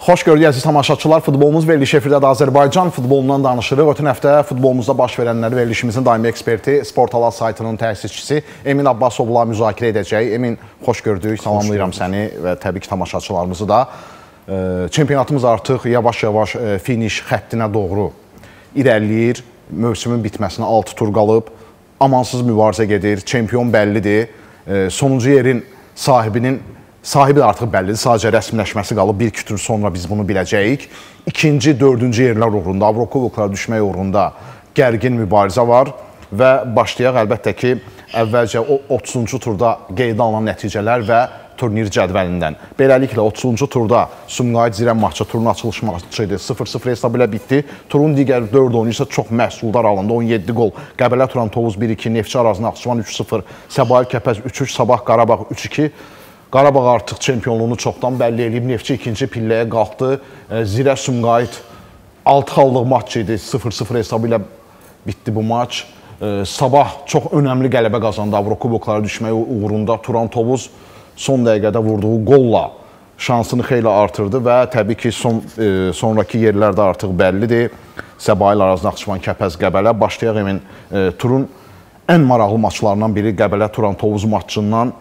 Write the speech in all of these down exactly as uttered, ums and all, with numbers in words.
Xoş gördük əziz tamaşaçılar. Futbolumuz verilişi efirdədir. Azərbaycan futbolundan danışırıq. Ötən həftə futbolumuzda baş verənləri verilişimizin daimi eksperti, Sportalar saytının təsisçisi Emin Abbasovla müzakirə edəcək. Emin, xoş gördük. Salamlayıram səni və təbii ki, tamaşaçılarımızı da. Çempionatımız artıq yavaş-yavaş finiş xəttinə doğru irəliləyir. Mövsümün bitməsinə altı tur qalıb. Amansız mübarizə gedir. Çempion bəllidir. Sonuncu yerin sahibinin Sahibi də artıq bəllidir. Sadəcə rəsmiləşməsi qalıb. Bir-iki tur sonra biz bunu biləcəyik. İkinci, dördüncü yerlər uğrunda, Avrokuboklara düşmək uğrunda gərgin mübarizə var. Və başlayaq əlbəttə ki, əvvəlcə o otuzuncu turda qeydə alınan nəticələr və turnir cədvəlindən. Beləliklə, otuzuncu turda Sumqayıt Zirə maçı, turun açılış maçı idi. sıfır sıfır hesab ilə bitdi. Turun digər dörd oyunu isə çox məhsuldar alındı. on yeddi gol. Qəbələ Turan Tovuz bir iki, Neftçi Arazı Naxçıvan üç sıfır, Səbail Kəpəz üç üç, Sabah Qarabağ üç iki. Qarabağ artıq çempionluğunu çoxdan bəlli edib. Neftçi ikinci pilləyə qalxdı. Zirə Sumqayıt altı xallıq maç idi. sıfır sıfır hesabı ilə bitdi bu maç. Sabah çox önəmli qələbə qazandı Avrokuboklara düşmək uğrunda. Turan Tovuz son dəqiqədə vurduğu golla şansını xeyli artırdı və təbii ki, son, e, sonraki yerlər də artıq bəllidir. Səbail Araz Naxçıvan Kəpəz Qəbələ. Başlayaq Emin, e, turun ən maraqlı maçlarından biri Qəbələ Turan Tovuz maçından.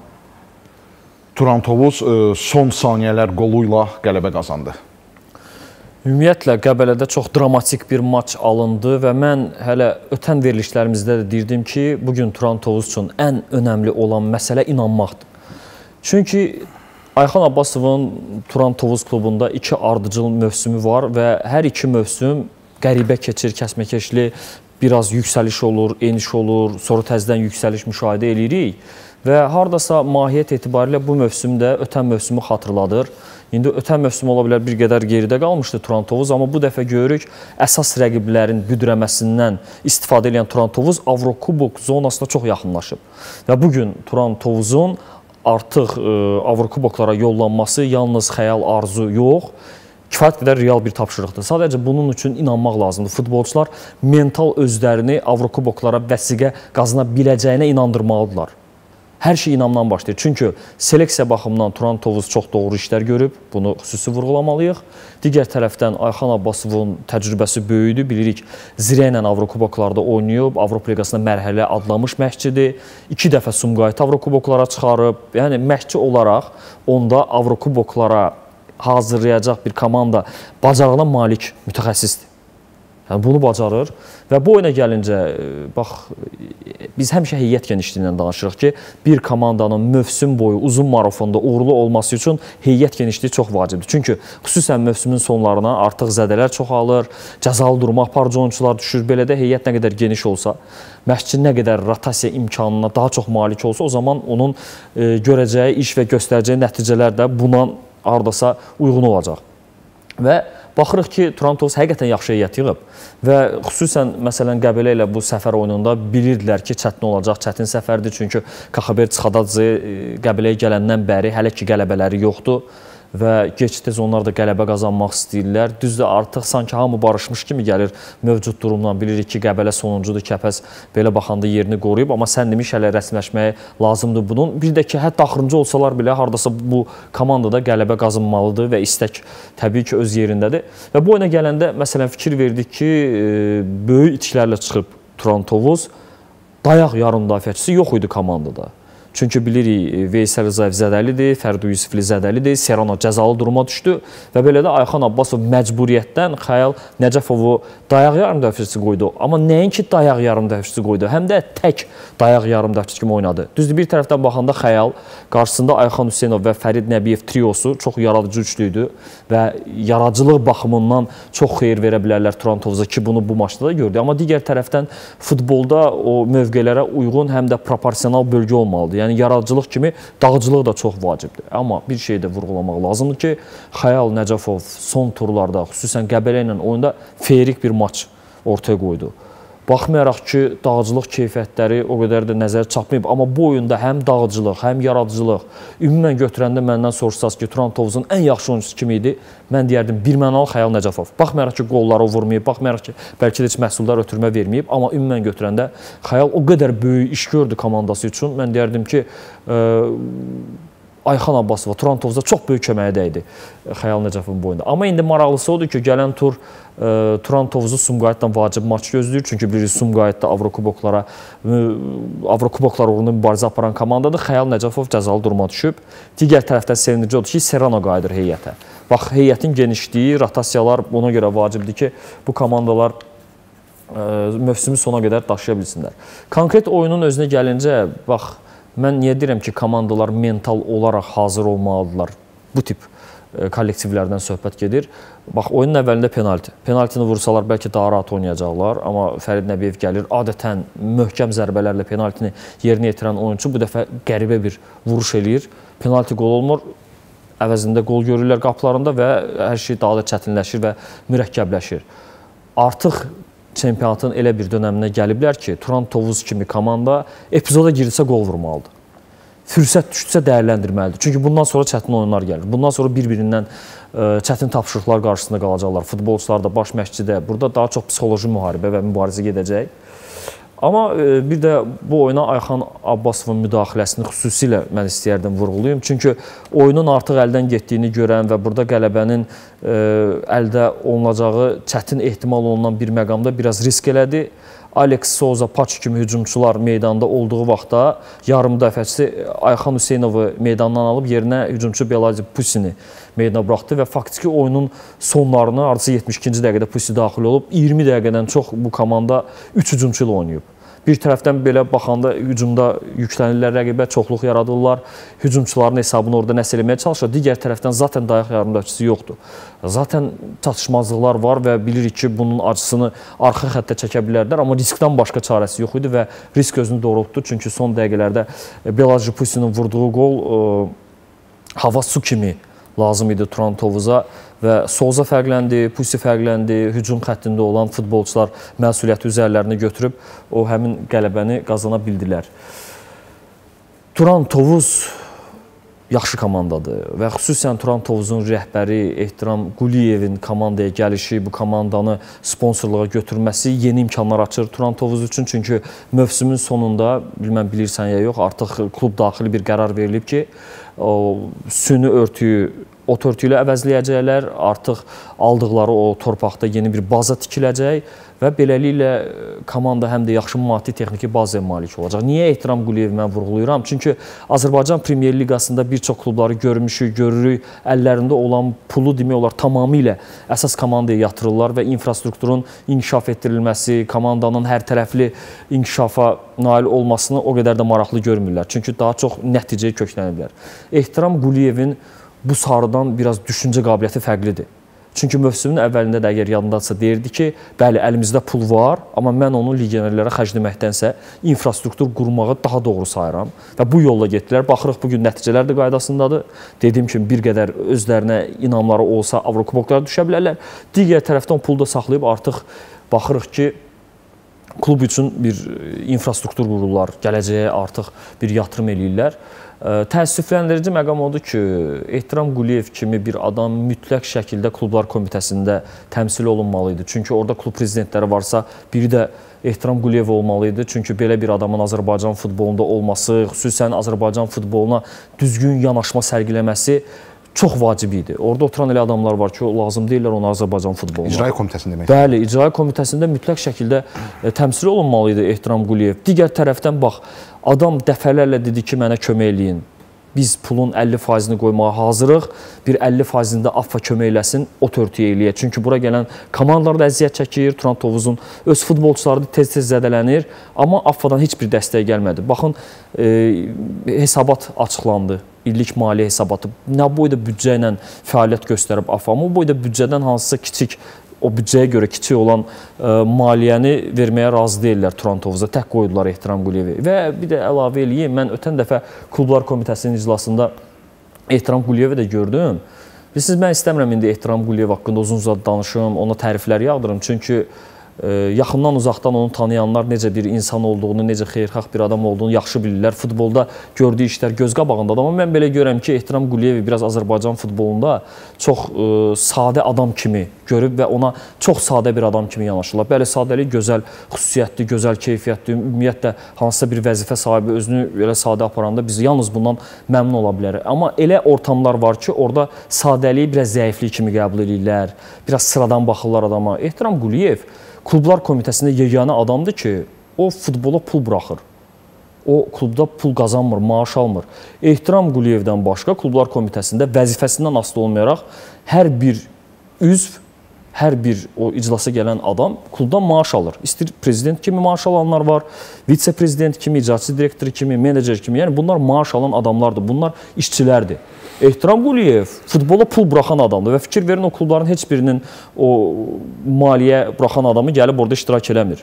Turan Tovuz son saniyələr qolu ilə qələbə qazandı. Ümumiyyətlə, Qəbələdə çox dramatik bir maç alındı və mən hələ ötən verilişlərimizdə də deyirdim ki, bugün Turan Tovuz üçün ən önəmli olan məsələ inanmaqdır. Çünki Ayxan Abbasovun Turan Tovuz klubunda iki ardıcıl mövsümü var və hər iki mövsüm qəribə keçir, kəsməkeşli, biraz yüksəliş olur, eniş olur, sonra təzədən yüksəliş müşahidə edirik. Və hardasa mahiyyət etibarilə bu mövsümdə ötən mövsümü xatırladır. İndi ötən mövsüm ola bilər bir qədər geridə qalmışdı Turan Tovuz, amma bu dəfə görürük əsas rəqiblərin büdrəməsindən istifadə edən Turan Tovuz Avrokubok zonasına çox yaxınlaşıb. Və bugün Turan Tovuzun artıq e, Avrokuboklara yollanması yalnız xəyal arzu yox, kifayət qədər real bir tapşırıqdır. Sadəcə bunun üçün inanmaq lazımdır. Futbolçular mental özlərini Avrokuboklara vəsiqə qazana biləcəyinə inandırmalıdırlar. Hər şey inamdan başlayır. Çünki seleksiya baxımından Turan Tovuz çox doğru işlər görüb. Bunu xüsusi vurğulamalıyıq. Digər tərəfdən Ayxan Abbasovun təcrübəsi böyüdür. Bilirik, Zirə ilə Avrokuboklarda oynayıb. Avropa Liqasında mərhələ adlamış məşqçidir. İki dəfə Sumqayıt Avrokuboklara çıxarıb. Yəni, məşqçi olaraq onda Avrokuboklara hazırlayacaq bir komanda bacarığına malik mütəxəssisdir. Yəni, bunu bacarır və bu oyuna gəlincə, bax, biz həmişə heyət genişliyindən danışırıq ki, bir komandanın mövsüm boyu uzun marafonda uğurlu olması üçün heyət genişliyi çox vacibdir. Çünki xüsusən mövsümün sonlarına artıq zədələr çoxalır, cəzalı duruma aparıcı oyunçular düşür. Belə də heyət nə qədər geniş olsa, məşqçi nə qədər rotasiya imkanına daha çox malik olsa, o zaman onun e, görəcəyi iş və göstərəcəyi nəticələr də buna hardasa uyğun olacaq. Və baxırıq ki, Turan Tovuz həqiqətən yaxşı heyət yığıb və xüsusən məsələn Qəbələ ilə bu səfər oyununda bilirdilər ki, çətin olacaq, çətin səfərdir. Çünki Kaxaber Çıxadadze Qəbələyə gələndən bəri hələ ki qələbələri yoxdur və gec-tez onlar da qələbə qazanmaq istəyirlər. Düzdür, artıq sanki hamı barışmış kimi gəlir mövcud durumdan. Bilirik ki, Qəbələ sonuncudur, Kəpəz belə baxanda yerini qoruyub, amma sən demiş hələ rəsmiləşməyə lazımdır bunun. Bir də ki, hətta axırıncı olsalar belə hardasa bu komandada qələbə qazanmalıdır və istək təbii ki, öz yerindədir. Və bu oyuna gələndə məsələn fikir verdik ki, böyük itkilərlə çıxıb Turan Tovuz, dayaq yarım müdafiəçisi yox idi komandada. Çünki bilirik, Veysel Rzayev zədəlidir, Fərdi Yusifli zədəlidir, Serrano cəzalı duruma düşdü və belə də Ayxan Abbasov məcburiyyətdən Xəyal Nəcəfovu dayaq yarım müdafiəçisi qoydu. Amma nəinki dayaq yarım müdafiəçisi qoydu, həm də tək dayaq yarım müdafiəçisi kimi oynadı. Düzdür, bir tərəfdən baxanda Xəyal qarşısında Ayxan Hüseynov və Fərid Nəbiyev triosu çox yaradıcı üçlüydü və yaradıcılıq baxımından çox xeyir verə bilərlər Turan Tovuza ki, bunu bu maçda da gördük. Amma digər tərəfdən futbolda o mövqelərə uyğun həm də proporsional bölgə olmalıdır. Yəni, yaradıcılıq kimi dağcılıq da çox vacibdir. Amma bir şey də vurğulamaq lazımdır ki, Xəyal Nəcəfov son turlarda, xüsusən Qəbələ ilə oyunda feyrik bir maç ortaya qoydu. Baxmayaraq ki, dağcılıq keyfiyyətləri o qədər də nəzər çatmayıb. Amma bu oyunda həm dağcılıq, həm yaradıcılıq, ümumən götürəndə məndən soruşsaz ki, Turan Tovuzun ən yaxşı oyuncusu kim idi? Mən deyərdim, birmənalı Xəyal Nəcəfov. Baxmayaraq ki, qolları vurmayıb, baxmayaraq ki, bəlkə də heç məhsuldar ötürmə verməyib. Amma ümumən götürəndə Xəyal o qədər böyük iş gördü komandası üçün. Mən deyərdim ki, ə, Ayxan Abbasova Turan Tovuza çox böyük köməyi dəydi Xəyal Nəcəfovun boyunda. Amma indi maraqlısı odur ki, gələn tur e, Turan Tovuzu Sumqayıtdan vacib maç gözləyir. Çünki bilirik Sumqayıtda Avrokuboklara Avrokuboklar uğrunda mübarizə aparan komandadır. Xəyal Nəcəfov cəzalı duruma düşüb. Digər tərəfdən sevindirici odur ki, Serrano qayıdır heyətə. Bax, heyətin genişliyi, rotasiyalar ona görə vacibdir ki, bu komandalar e, mövsümü sona qədər daşıya bilsinlər. Konkret oyunun özünə gəlincə, bax, mən niyə deyirəm ki, komandalar mental olaraq hazır olmalıdırlar? Bu tip e, kollektivlərdən söhbət gedir. Bax, oyunun əvvəlində penalti. Penaltini vursalar bəlkə daha rahat oynayacaqlar. Amma Fərid Nəbiyev gəlir, adətən möhkəm zərbələrlə penaltini yerinə yetirən oyuncu bu dəfə qəribə bir vuruş eləyir. Penalti qol olmur, əvəzində qol görürlər qapılarında və hər şey daha da çətinləşir və mürəkkəbləşir. Artıq çempionatın elə bir dönəminə gəliblər ki, Turan Tovuz kimi komanda epizoda girilsə qol vurmalıdır. Fürsət düşsə dəyərləndirməlidir. Çünki bundan sonra çətin oyunlar gəlir. Bundan sonra bir-birindən çətin tapşırıqlar qarşısında qalacaqlar. Futbolçular da, baş məşqçidə. Burada daha çox psixoloji müharibə və mübarizə gedəcək. Amma bir də bu oyuna Ayxan Abbasovun müdaxiləsini xüsusilə mən istəyərdim vurğulayım. Çünki oyunun artıq əldən getdiyini görən və burada qələbənin əldə olunacağı çətin ehtimal olunan bir məqamda biraz risk elədi. Alex Souza, Paç kimi hücumçular meydanda olduğu vaxtda yarım müdafiəçisi Ayxan Hüseynovu meydandan alıb yerinə hücumçu Belazi Pusini meydana buraxdı və faktiki oyunun sonlarını artıq yetmiş ikinci dəqiqədə Pusi daxil olub iyirmi dəqiqədən çox bu komanda üç hücumçu ilə oynayıb. Bir tərəfdən belə baxanda hücumda yüklənirlər rəqibə, çoxluq yaradırlar. Hücumçuların hesabını orada nəsə eləməyə çalışır. Digər tərəfdən zaten dayaq yarımdaçısı yoxdur. Zaten çatışmazlıqlar var və bilirik ki, bunun acısını arxa xəttə çəkə bilərlər. Amma riskdən başqa çarəsi yox idi və risk özünü doğrultdu. Çünki son dəqiqələrdə Belaji Pusinin vurduğu qol hava su kimi lazım idi Turan Tovuza və Souza fərqləndi, Pusi fərqləndi, hücum xəttində olan futbolçular məsuliyyəti üzərlərini götürüb o həmin qələbəni qazana bildilər. Turan Tovuz yaxşı komandadır və xüsusən Turan Tovuzun rəhbəri Ehtiram Quliyevin komandaya gəlişi, bu komandanı sponsorluğa götürməsi yeni imkanlar açır Turan Tovuz üçün. Çünki mövsümün sonunda, bilməm bilirsən ya yox, artıq klub daxili bir qərar verilib ki, o süni örtüyü ot örtüyü ilə əvəzləyəcəklər, artıq aldıqları o torpaqda yeni bir baza tikiləcək və beləliklə komanda həm də yaxşı maddi texniki bazaya malik olacaq. Niyə Ehtiram Quliyevi mən vurğulayıram? Çünki Azərbaycan Premyer Liqasında bir çox klubları görmüşük, görürük, əllərində olan pulu demək olar tamamilə əsas komandaya yatırırlar və infrastrukturun inkişaf etdirilməsi, komandanın hər tərəfli inkişafa nail olmasını o qədər də maraqlı görmürlər. Çünki daha çox nəticəyə kökləniblər. Ehtiram Quliyevin bu sarıdan biraz düşüncə qabiliyyəti fərqlidir. Çünki mövsümün əvvəlində də əgər yadındadırsa deyirdi ki, bəli, əlimizdə pul var, amma mən onu legionerlərə xərcləməkdənsə infrastruktur qurmağı daha doğru sayıram və bu yolla getdilər. Baxırıq, bugün nəticələr də qaydasındadır. Dediyim kimi, bir qədər özlərinə inamları olsa Avrokuboklara düşə bilərlər. Digər tərəfdən pulu da saxlayıb artıq baxırıq ki, klub üçün bir infrastruktur qururlar, gələcəyə artıq bir yatırım eləyirlər. Təəssüfləndirici məqam odur ki, Ehtiram Quliyev kimi bir adam mütləq şəkildə klublar komitəsində təmsil olunmalı idi. Çünki orada klub prezidentləri varsa, biri də Ehtiram Quliyev olmalı idi. Çünki belə bir adamın Azərbaycan futbolunda olması, xüsusən Azərbaycan futboluna düzgün yanaşma sərgiləməsi çox vacib idi. Orada oturan elə adamlar var ki, o lazım deyirlər onu Azərbaycan futboluna. İcra komitəsində demək. Bəli, icra komitəsində mütləq şəkildə e, təmsil olunmalı idi Ehtiram Quliyev. Digər tərəfdən bax, adam dəfələrlə dedi ki, mənə kömək eləyin. Biz pulun əlli faizini qoymağa hazırıq. Bir əlli faizini də AFFA kömək eləsin, ot örtüyə eləyək. Çünki bura gələn komandalar da əziyyət çəkir. Turan Tovuzun öz futbolçuları da tez-tez zədələnir. Amma AFFAdan heç bir dəstək gəlmədi. Baxın, e, hesabat açıqlandı. İllik maliyyə hesabatı. Nə boyda büdcə ilə fəaliyyət göstərib AFFA, amma o boyda büdcədən hansısa kiçik, o büdcəyə görə kiçik olan ə, maliyyəni verməyə razı deyirlər Turan Tovuza. Tək qoydular Ehtiram Quliyevi. Və bir də əlavə eləyim, mən ötən dəfə Klublar Komitəsinin iclasında Ehtiram Quliyevi də gördüm. Bilirsiniz, mən istəmirəm indi Ehtiram Quliyev haqqında uzun-uzadı danışım, ona təriflər yağdırım. Çünki yaxından uzaqdan onu tanıyanlar necə bir insan olduğunu, necə xeyirxah bir adam olduğunu yaxşı bilirlər. Futbolda gördüyü işlər göz qabağındadır. Amma mən belə görürəm ki, Ehtiram Quliyev biraz Azərbaycan futbolunda çox ə, sadə adam kimi görüb və ona çox sadə bir adam kimi yanaşırlar. Bəli, sadəlik gözəl xüsusiyyətli, gözəl keyfiyyətli, ümumiyyətlə hansısa bir vəzifə sahibi özünü elə sadə aparanda biz yalnız bundan məmnun ola bilərik. Amma elə ortamlar var ki, orada sadəliyi biraz zəiflik kimi qəbul edirlər, biraz sıradan baxırlar adama. Ehtiram Quliyev Klublar Komitəsində yeganə adamdır ki, o futbola pul buraxır. O klubda pul qazanmır, maaş almır. Ehtiram Quliyevdən başqa Klublar Komitəsində vəzifəsindən asılı olmayaraq hər bir üzv, hər bir o iclasa gələn adam klubdan maaş alır. İstir prezident kimi maaş alanlar var, vitse-prezident kimi, icraçı direktor kimi, menecer kimi. Yəni bunlar maaş alan adamlardır, bunlar işçilərdir. Ehtiram Quliyev futbola pul buraxan adamdır və fikir verin o klubların heç birinin o maliyyə buraxan adamı gəlib orada iştirak eləmir.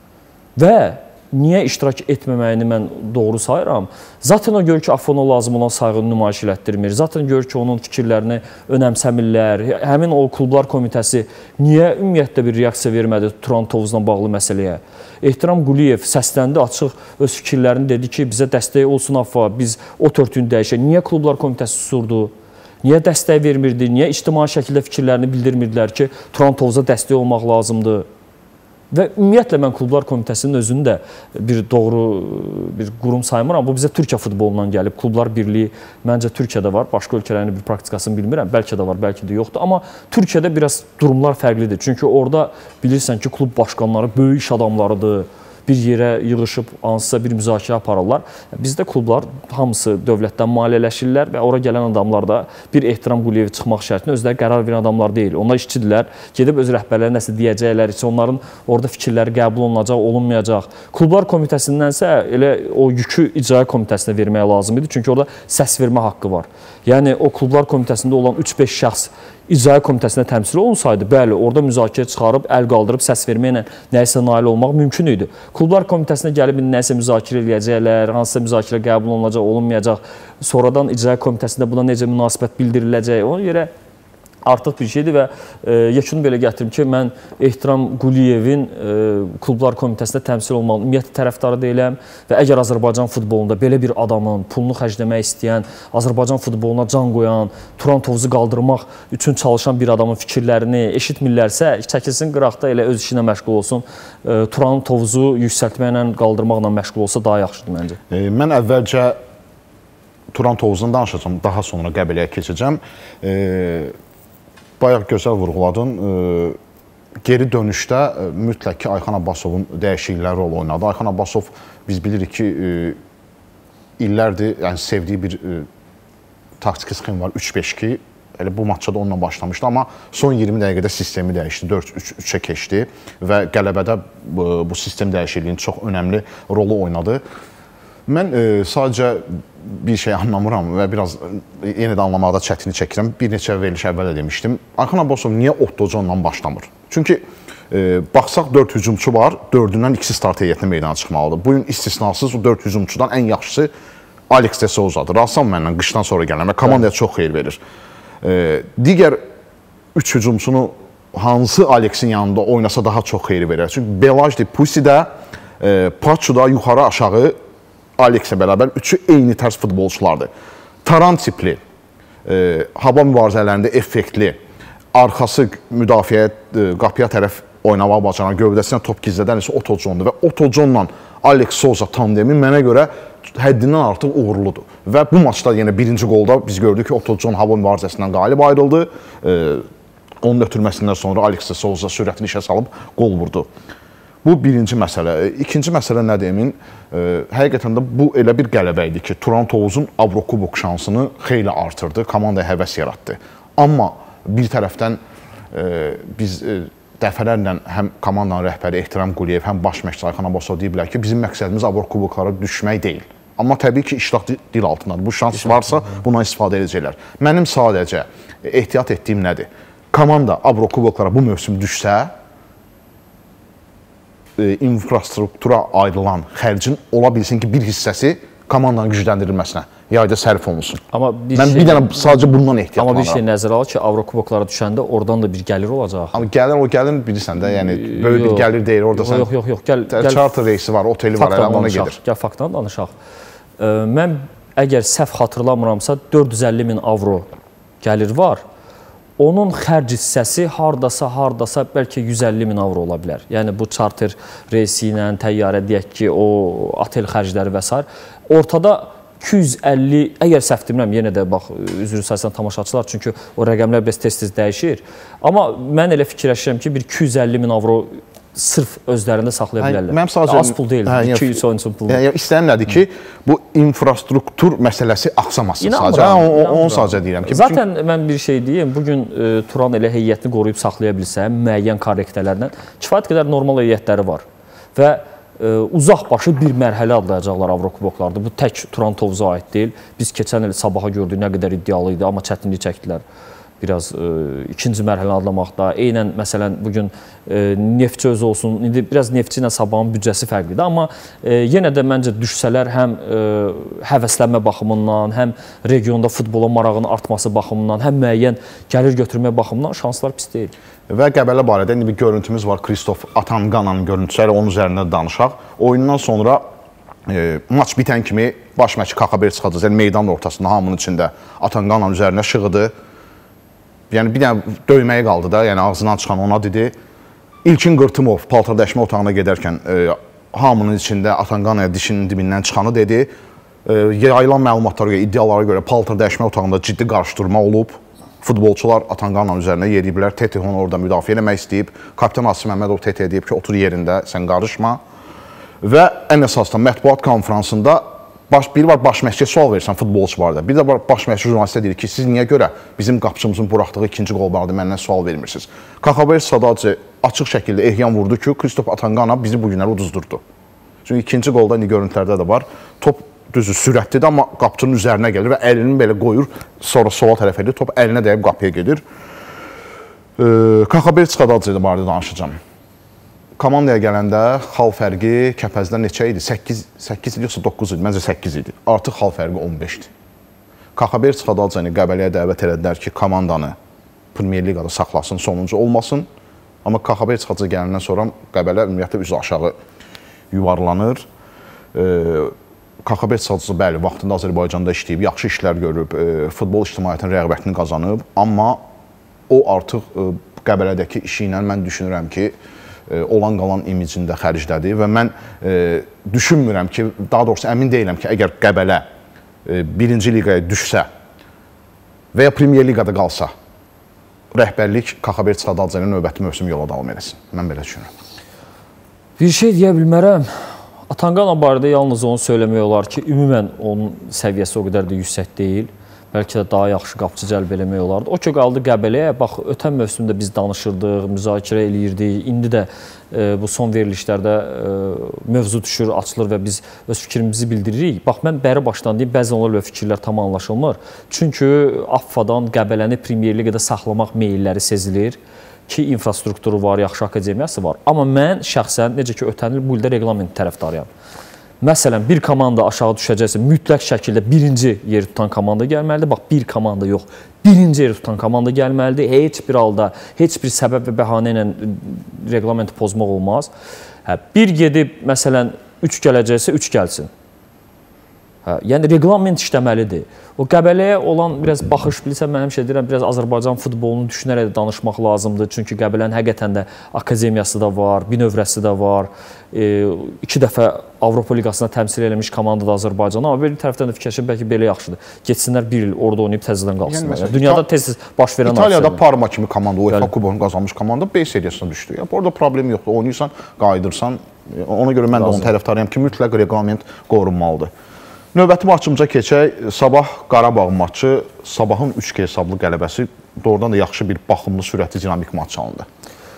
Və niyə iştirak etməməyini mən doğru sayıram? Zaten o görür ki, Afona lazım olan sayğını nümayiş elətdirmir. Zaten görür ki, onun fikirlərini önəmsəmirlər. Həmin o klublar komitəsi niyə ümumiyyətlə bir reaksiya vermədi Turan Tovuzla bağlı məsələyə? Ehtiram Quliyev səsləndi, açıq öz fikirlərini dedi ki, bizə dəstək olsun Afa, biz o törtünü dəyişək. Niyə klublar komitəsi susurdu? Niyə dəstək vermirdi? Niyə ictimai şəkildə fikirlərini bildirmirdilər ki, Turan Tovuza dəstək olmaq lazımdır? Və ümumiyyətlə mən Klublar Komitəsinin özünü də bir doğru bir qurum saymıram. Bu bizə Türkiyə futbolundan gəlib. Klublar Birliyi məncə Türkiyədə var. Başqa ölkələrin bir praktikasını bilmirəm. Bəlkə də var, bəlkə də yoxdur. Amma Türkiyədə biraz durumlar fərqlidir. Çünki orada bilirsən ki, klub başqanları böyük iş adamlarıdır. Bir yerə yığışıb hansısa bir müzakirə aparırlar. Bizdə klublar hamısı dövlətdən maliyyələşirlər və ora gələn adamlar da bir Ehtiram Quliyevi çıxmaq şərtinə özləri qərar verən adamlar deyil. Onlar işçidirlər. Gedib öz rəhbərlərə nəsə deyəcəklər, isə onların orada fikirləri qəbul olunacaq, olunmayacaq. Klublar komitəsindənsə elə o yükü icra komitəsinə vermək lazım idi. Çünki orada səs vermə haqqı var. Yəni o klublar komitəsində olan üç beş şəxs icra komitəsinə təmsil olunsaydı, bəli, orada müzakirə çıxarıb, əl qaldırıb, səs verməklə nəyisə nail olmaq mümkün idi. Klublar komitəsinə gəlib nəyisə müzakirə eləyəcəklər, hansısa müzakirə qəbul olunacaq, olunmayacaq, sonradan icra komitəsində buna necə münasibət bildiriləcək, ona görə artıq bir şeydir və e, yekunu belə gətirim ki, mən Ehtiram Quliyevin e, Klublar Komitəsində təmsil olmalı, ümumiyyətlə tərəfdarı deyiləm və əgər Azərbaycan futbolunda belə bir adamın pulunu xərcləmək istəyən, Azərbaycan futboluna can qoyan, Turan Tovuzu qaldırmaq üçün çalışan bir adamın fikirlərini eşitmirlərsə, çəkilsin qıraqda elə öz işinə məşğul olsun, e, Turan Tovuzu yüksəltməklə, qaldırmaqla məşğul olsa daha yaxşıdır məncə. E, mən əvvəlcə Turan Tovuzundan danışacağım, daha sonra Qəbələyə keçəcəm. E, Bayaq gözəl vurğuladın, geri dönüşdə mütləq ki, Ayxan Abbasovun dəyişiklikləri rol oynadı. Ayxan Abbasov biz bilirik ki, illərdir yəni sevdiyi bir taktiki sxem var, üç beş iki. Elə bu matçda da onunla başlamışdı, amma son iyirmi dəqiqədə sistemi dəyişdi, dörd üç üçə keçdi və qələbədə bu sistem dəyişikliyinin çox önəmli rolu oynadı. Mən e, sadəcə bir şey anlamıram və biraz yenə də anlamaqda çətinlik çəkirəm. Bir neçə veriliş əvvəl də demişdim. Ayxan Abbasov niyə Ottocanla başlamır? Çünki e, baxsaq dörd hücumçu var, dördündən ikisi start heyətinə meydana çıxmalıdır. Bu gün istisnasız o dörd hücumçudan ən yaxşısı Alex de Souzadır. Razısam mənlə qışdan sonra gələn və komandaya çox xeyir verir. E, digər üç hücumçunu hansı Alexin yanında oynasa daha çox xeyir verir. Çünki Belajdi, Pusi də, e, Paçu da yuxarı aşağı Alex'lə bərabər üçü eyni tərz futbolçulardır. Taran tipli, e, hava mübarizələrində effektli, arxası müdafiəyə, e, qapıya tərəf oynamaq bacaran, gövdəsinə top gizlədən isə Ottocandır və Ottocanla Alex Souza tandemi mənə görə həddindən artıq uğurludur. Və bu maçda yenə birinci qolda biz gördük ki, Ottocan hava mübarizəsindən qalib ayrıldı. E, onun ötürməsindən sonra Alex Souza sürətini işə salıb qol vurdu. Bu birinci məsələ. İkinci məsələ nədir Emin? E, həqiqətən də bu elə bir qələbə idi ki, Turan Tovuzun Avrokubok şansını xeyli artırdı, komandaya həvəs yaratdı. Amma bir tərəfdən e, biz e, dəfələrlə həm komandanın rəhbəri Ehtiram Quliyev, həm baş məşqçi Ayxan Abbasov deyiblər ki, bizim məqsədimiz Avrokuboklara düşmək deyil. Amma təbii ki, iştah dil altındadır. Bu şans varsa buna istifadə edəcəklər. Mənim sadəcə ehtiyat etdiyim nədir? Komanda Avrokuboklara bu mövsüm düşsə, infrastruktura ayrılan xərcin ola bilsin ki, bir hissəsi komandanın gücləndirilməsinə yayda sərf olunsun. Amma bir Mən şey, bir dənə sadəcə bundan ehtiyatlanıram. Amma bir şey nəzərə al ki, Avrokuboklara düşəndə oradan da bir gəlir olacaq. Amma gəlir, o gəlir bilirsən də, yəni böyük bir gəlir deyil. Orada sən yox, yox, yox, gəl, gəl, charter reysi var, oteli var, ona gedir. Gəl faktdan danışaq. Mən əgər səhv xatırlamıramsa dörd yüz əlli min avro gəlir var. Onun xərc hissəsi hardasa, hardasa bəlkə yüz əlli min avro ola bilər. Yəni bu charter reysi ilə, təyyarə deyək ki, o otel xərcləri və s. Ortada iki yüz əlli, əgər səhv demirəm, yenə də bax, üzr istəyirsən tamaşaçılar, çünki o rəqəmlər biz tez-tez dəyişir. Amma mən elə fikirləşirəm ki, bir iki yüz əlli min avro sırf özlərində saxlaya bilərlər. Mənim sadəcə az pul deyil, iki yüz oyunçu pul. Yəni istəyim nədir ki, bu infrastruktur məsələsi axsamasın sadəcə. Onu sadəcə deyirəm ki, zaten mən bir şey deyim, bu gün Turan elə heyətini qoruyub saxlaya bilsə, müəyyən korrektələrlə kifayət qədər normal heyətləri var və uzaq başı bir mərhələ adlayacaqlar Avrokuboklarda. Bu tək Turan Tovuza aid deyil. Biz keçən il sabaha gördük nə qədər iddialı idi, amma çətinlik çəkdilər. Biraz e, ikinci mərhələ adlamaqda. Eynən məsələn bugün e, Neftçi özü olsun, indi biraz Neftçi ilə Sabahın büdcəsi fərqlidir, amma e, yenə də məncə düşsələr həm e, həvəslənmə baxımından, həm regionda futbola marağının artması baxımından, həm müəyyən gəlir götürmə baxımından şanslar pis deyil. Və Qəbələ barədə indi bir görüntümüz var, Kristof Atanqananın görüntüsü, onun üzərində danışaq. Oyundan sonra e, maç bitən kimi baş məşqçi Kakaber çıxacaq, yəni meydanın ortasında hamının içində Atanqananın üzərinə şığıdı. Yəni bir dənə döyməyə qaldı da, yəni ağzından çıxan ona dedi. İlkin Qırtımov paltar dəyişmə otağına gedərkən e, hamının içində Atanqanaya dişinin dibindən çıxanı dedi. E, yayılan məlumatlara görə, iddialara görə paltar dəyişmə otağında ciddi qarşıdurma olub. Futbolçular Atanqananın üzərinə yeriyiblər. Tete onu orada müdafiə eləmək istəyib. Kapitan Asım Məmmədov Teteyə deyib ki, otur yerində, sən qarışma. Və ən əsasda mətbuat konfransında Baş, biri var baş məşqçiyə sual verirsən futbolçu barədə. Bir də var baş məşqçi jurnalistə deyir ki, siz niyə görə bizim qapıçımızın buraxdığı ikinci qol barədə məndən sual vermirsiniz? Kakaber sadəcə açıq şəkildə ehyan vurdu ki, Kristof Atanqana bizi bu günləri uduzdurdu. Çünki ikinci qolda indi görüntülərdə də var. Top düzü sürətlidir, amma qapıçının üzərinə gəlir və əlini belə qoyur, sonra sola tərəf edir, top əlinə dəyib qapıya gedir. Kakaber Çıxadacı barədə danışacağım. Komandaya gələndə xal fərqi Kəpəzdə neçə idi? səkkiz idi, yoxsa doqquz idi? Məncə səkkiz idi. Artıq xal fərqi on beşdir. Kakaber Çıxadacını Qəbələyə dəvət elədilər ki, komandanı Premyer Liqada saxlasın, sonuncu olmasın. Amma Kakaber Çıxadacı gələndən sonra Qəbələ ümumiyyətlə üzü aşağı yuvarlanır. Kakaber Çıxadacı bəli, vaxtında Azərbaycanda işləyib, yaxşı işlər görüb, futbol ictimaiyyətinin rəğbətini qazanıb. Amma o artıq Qəbələdəki işi ilə mən düşünürəm ki, olan qalan imicində xərclədi və mən e, düşünmürəm ki, daha doğrusu əmin deyiləm ki, əgər Qəbələ e, birinci liqaya düşsə və ya Premyer Liqada qalsa, rəhbərlik Kakaber Çıxadacı'nın növbəti mövsüm yola davam eləsin. Mən belə düşünürəm. Bir şey deyə bilmərəm. Atanqana barədə yalnız onu söyləmək olar ki, ümumən onun səviyyəsi o qədər də yüksək deyil. Bəlkə də daha yaxşı qapıcı cəlb eləmək olardı. O ki, qaldı Qəbələyə. Bax, ötən mövsümdə biz danışırdıq, müzakirə eləyirdik. İndi də e, bu son verilişlərdə e, mövzu düşür, açılır və biz öz fikrimizi bildiririk. Bax, mən bəri başdan deyim, bəzən onlar və fikirlər tam anlaşılmır. Çünki AFFAdan Qəbələni Premyer Liqada saxlamaq meyilləri sezilir ki, infrastrukturu var, yaxşı akademiyası var. Amma mən şəxsən, necə ki, ötən il bu ildə reqlament tərəfdarıyam. Məsələn, bir komanda aşağı düşəcəksə, mütləq şəkildə birinci yeri tutan komanda gəlməlidir. Bax, bir komanda yox, birinci yeri tutan komanda gəlməlidir. Heç bir halda, heç bir səbəb və bəhanə ilə reqlamenti pozmaq olmaz. Hə, bir gedib, məsələn, üç gələcəksə, üç gəlsin. Hə, yəni, reqlament işləməlidir. O Qəbələyə olan biraz baxış bilirsən, mən həmişə deyirəm, biraz Azərbaycan futbolunu düşünərək də danışmaq lazımdır. Çünki Qəbələnin həqiqətən də akademiyası da var, bir növrəsi də var. E, iki dəfə Avropa Liqasına təmsil eləmiş komanda da Azərbaycan. Amma bir tərəfdən də fikirləşim, bəlkə belə yaxşıdır. Getsinlər bir il orada oynayıb təzədən qalsınlar. Yəni, yəni, dünyada tez-tez baş verən İtaliyada hadisələr. Parma kimi komanda, UEFA kubokunu qazanmış komanda B seriyasına düşdü. Yəni, orada problem yoxdur. Oynayırsan, qayıdırsan. Ona görə mən də onun tərəfdarıyam ki, mütləq reqlament qorunmalıdır. Növbəti maçımıza keçək. Sabah Qarabağ maçı, Sabahın üç iki hesablı qələbəsi doğrudan da yaxşı bir baxımlı, sürətli, dinamik maç çalındı.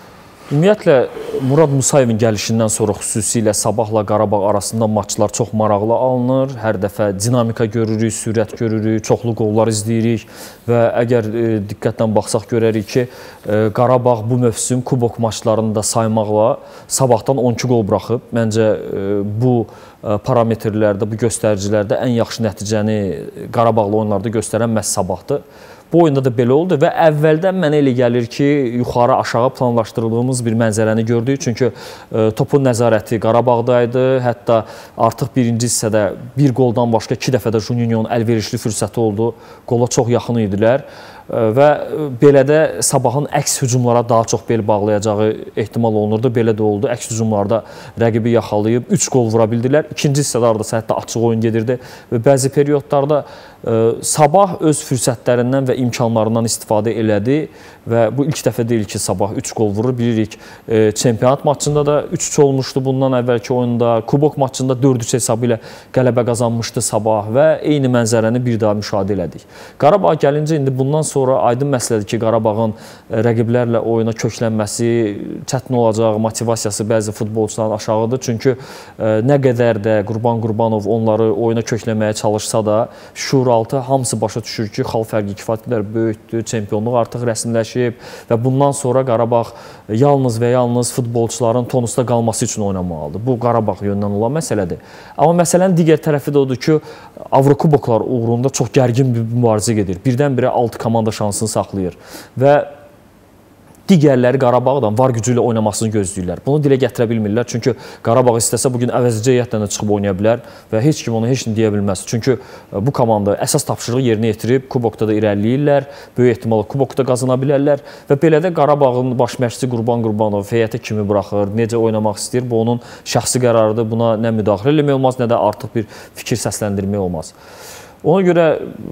Ümumiyyətlə, Murad Musayevin gəlişindən sonra xüsusilə Sabahla Qarabağ arasında maçlar çox maraqlı alınır. Hər dəfə dinamika görürük, sürət görürük, çoxlu qollar izləyirik və əgər e, diqqətlə baxsaq görərik ki, e, Qarabağ bu mövsüm kubok maçlarını da saymaqla Sabahdan on iki qol buraxıb. Məncə e, bu e, parametrlərdə, bu göstəricilərdə ən yaxşı nəticəni Qarabağlı oyunlarda göstərən məhz Sabahdır. Bu oyunda da belə oldu və əvvəldən mənə elə gəlir ki, yuxarı-aşağı planlaşdırdığımız bir mənzərəni gördük. Çünki e, topun nəzarəti Qarabağdaydı. Hətta artıq birinci hissədə bir qoldan başqa iki dəfə də Juninho'nun əlverişli fürsəti oldu. Qola çox yaxın idilər. Və belə də Sabahın əks hücumlara daha çox bel bağlayacağı ehtimal olunurdu. Belə də oldu. Əks hücumlarda rəqibi yaxalayıb üç qol vura bildilər. İkinci hissədə aradasa hətta açıq oyun gedirdi və bəzi periodlarda Sabah öz fürsətlərindən və imkanlarından istifadə elədi və bu ilk dəfə deyil ki, Sabah üç qol vurur. Bilirik, çempionat maçında da üç üç olmuşdu bundan əvvəlki oyunda. Kubok maçında dörd üç hesabı ilə qələbə qazanmışdı Sabah və eyni mənzərəni bir daha müşahidə elədik. Qarabağ gəlincə indi bundan sonra aydın məsələdir ki, Qarabağın rəqiblərlə oyuna köklənməsi çətin olacaq, motivasiyası bəzi futbolçuların aşağıdır. Çünki nə qədər də Qurban Qurbanov onları oyuna köklənməyə çalışsa da, şuuraltı hamısı başa düşür ki, xal fərqi kifayət qədər böyükdür, çempionluq artıq rəsmiləşib və bundan sonra Qarabağ yalnız və yalnız futbolçuların tonusda qalması üçün oynamalıdır. Bu, Qarabağ yöndən olan məsələdir. Amma məsələnin digər tərəfi də odur ki, Avrokuboklar uğrunda çox gərgin bir mübarizə gedir. Birdən-birə altı komanda şansını saxlayır və digərləri Qarabağdan var gücü ilə oynamasını gözləyirlər. Bunu dilə gətirə bilmirlər. Çünki Qarabağ istəsə bugün əvəzedici heyətlə də çıxıb oynaya bilər və heç kim ona heç nə deyə bilməz. Çünki bu komanda əsas tapşırığı yerinə yetirib, kubokda da irəliləyirlər, böyük ehtimalla kubokda qazana bilərlər və belə də Qarabağın baş məşqçisi Qurban Qurbanov heyətə kimi buraxır, necə oynamaq istəyir, bu onun şəxsi qərarıdır. Buna nə müdaxilə eləmək olmaz, nə də artıq bir fikir səsləndirmək olmaz. Ona görə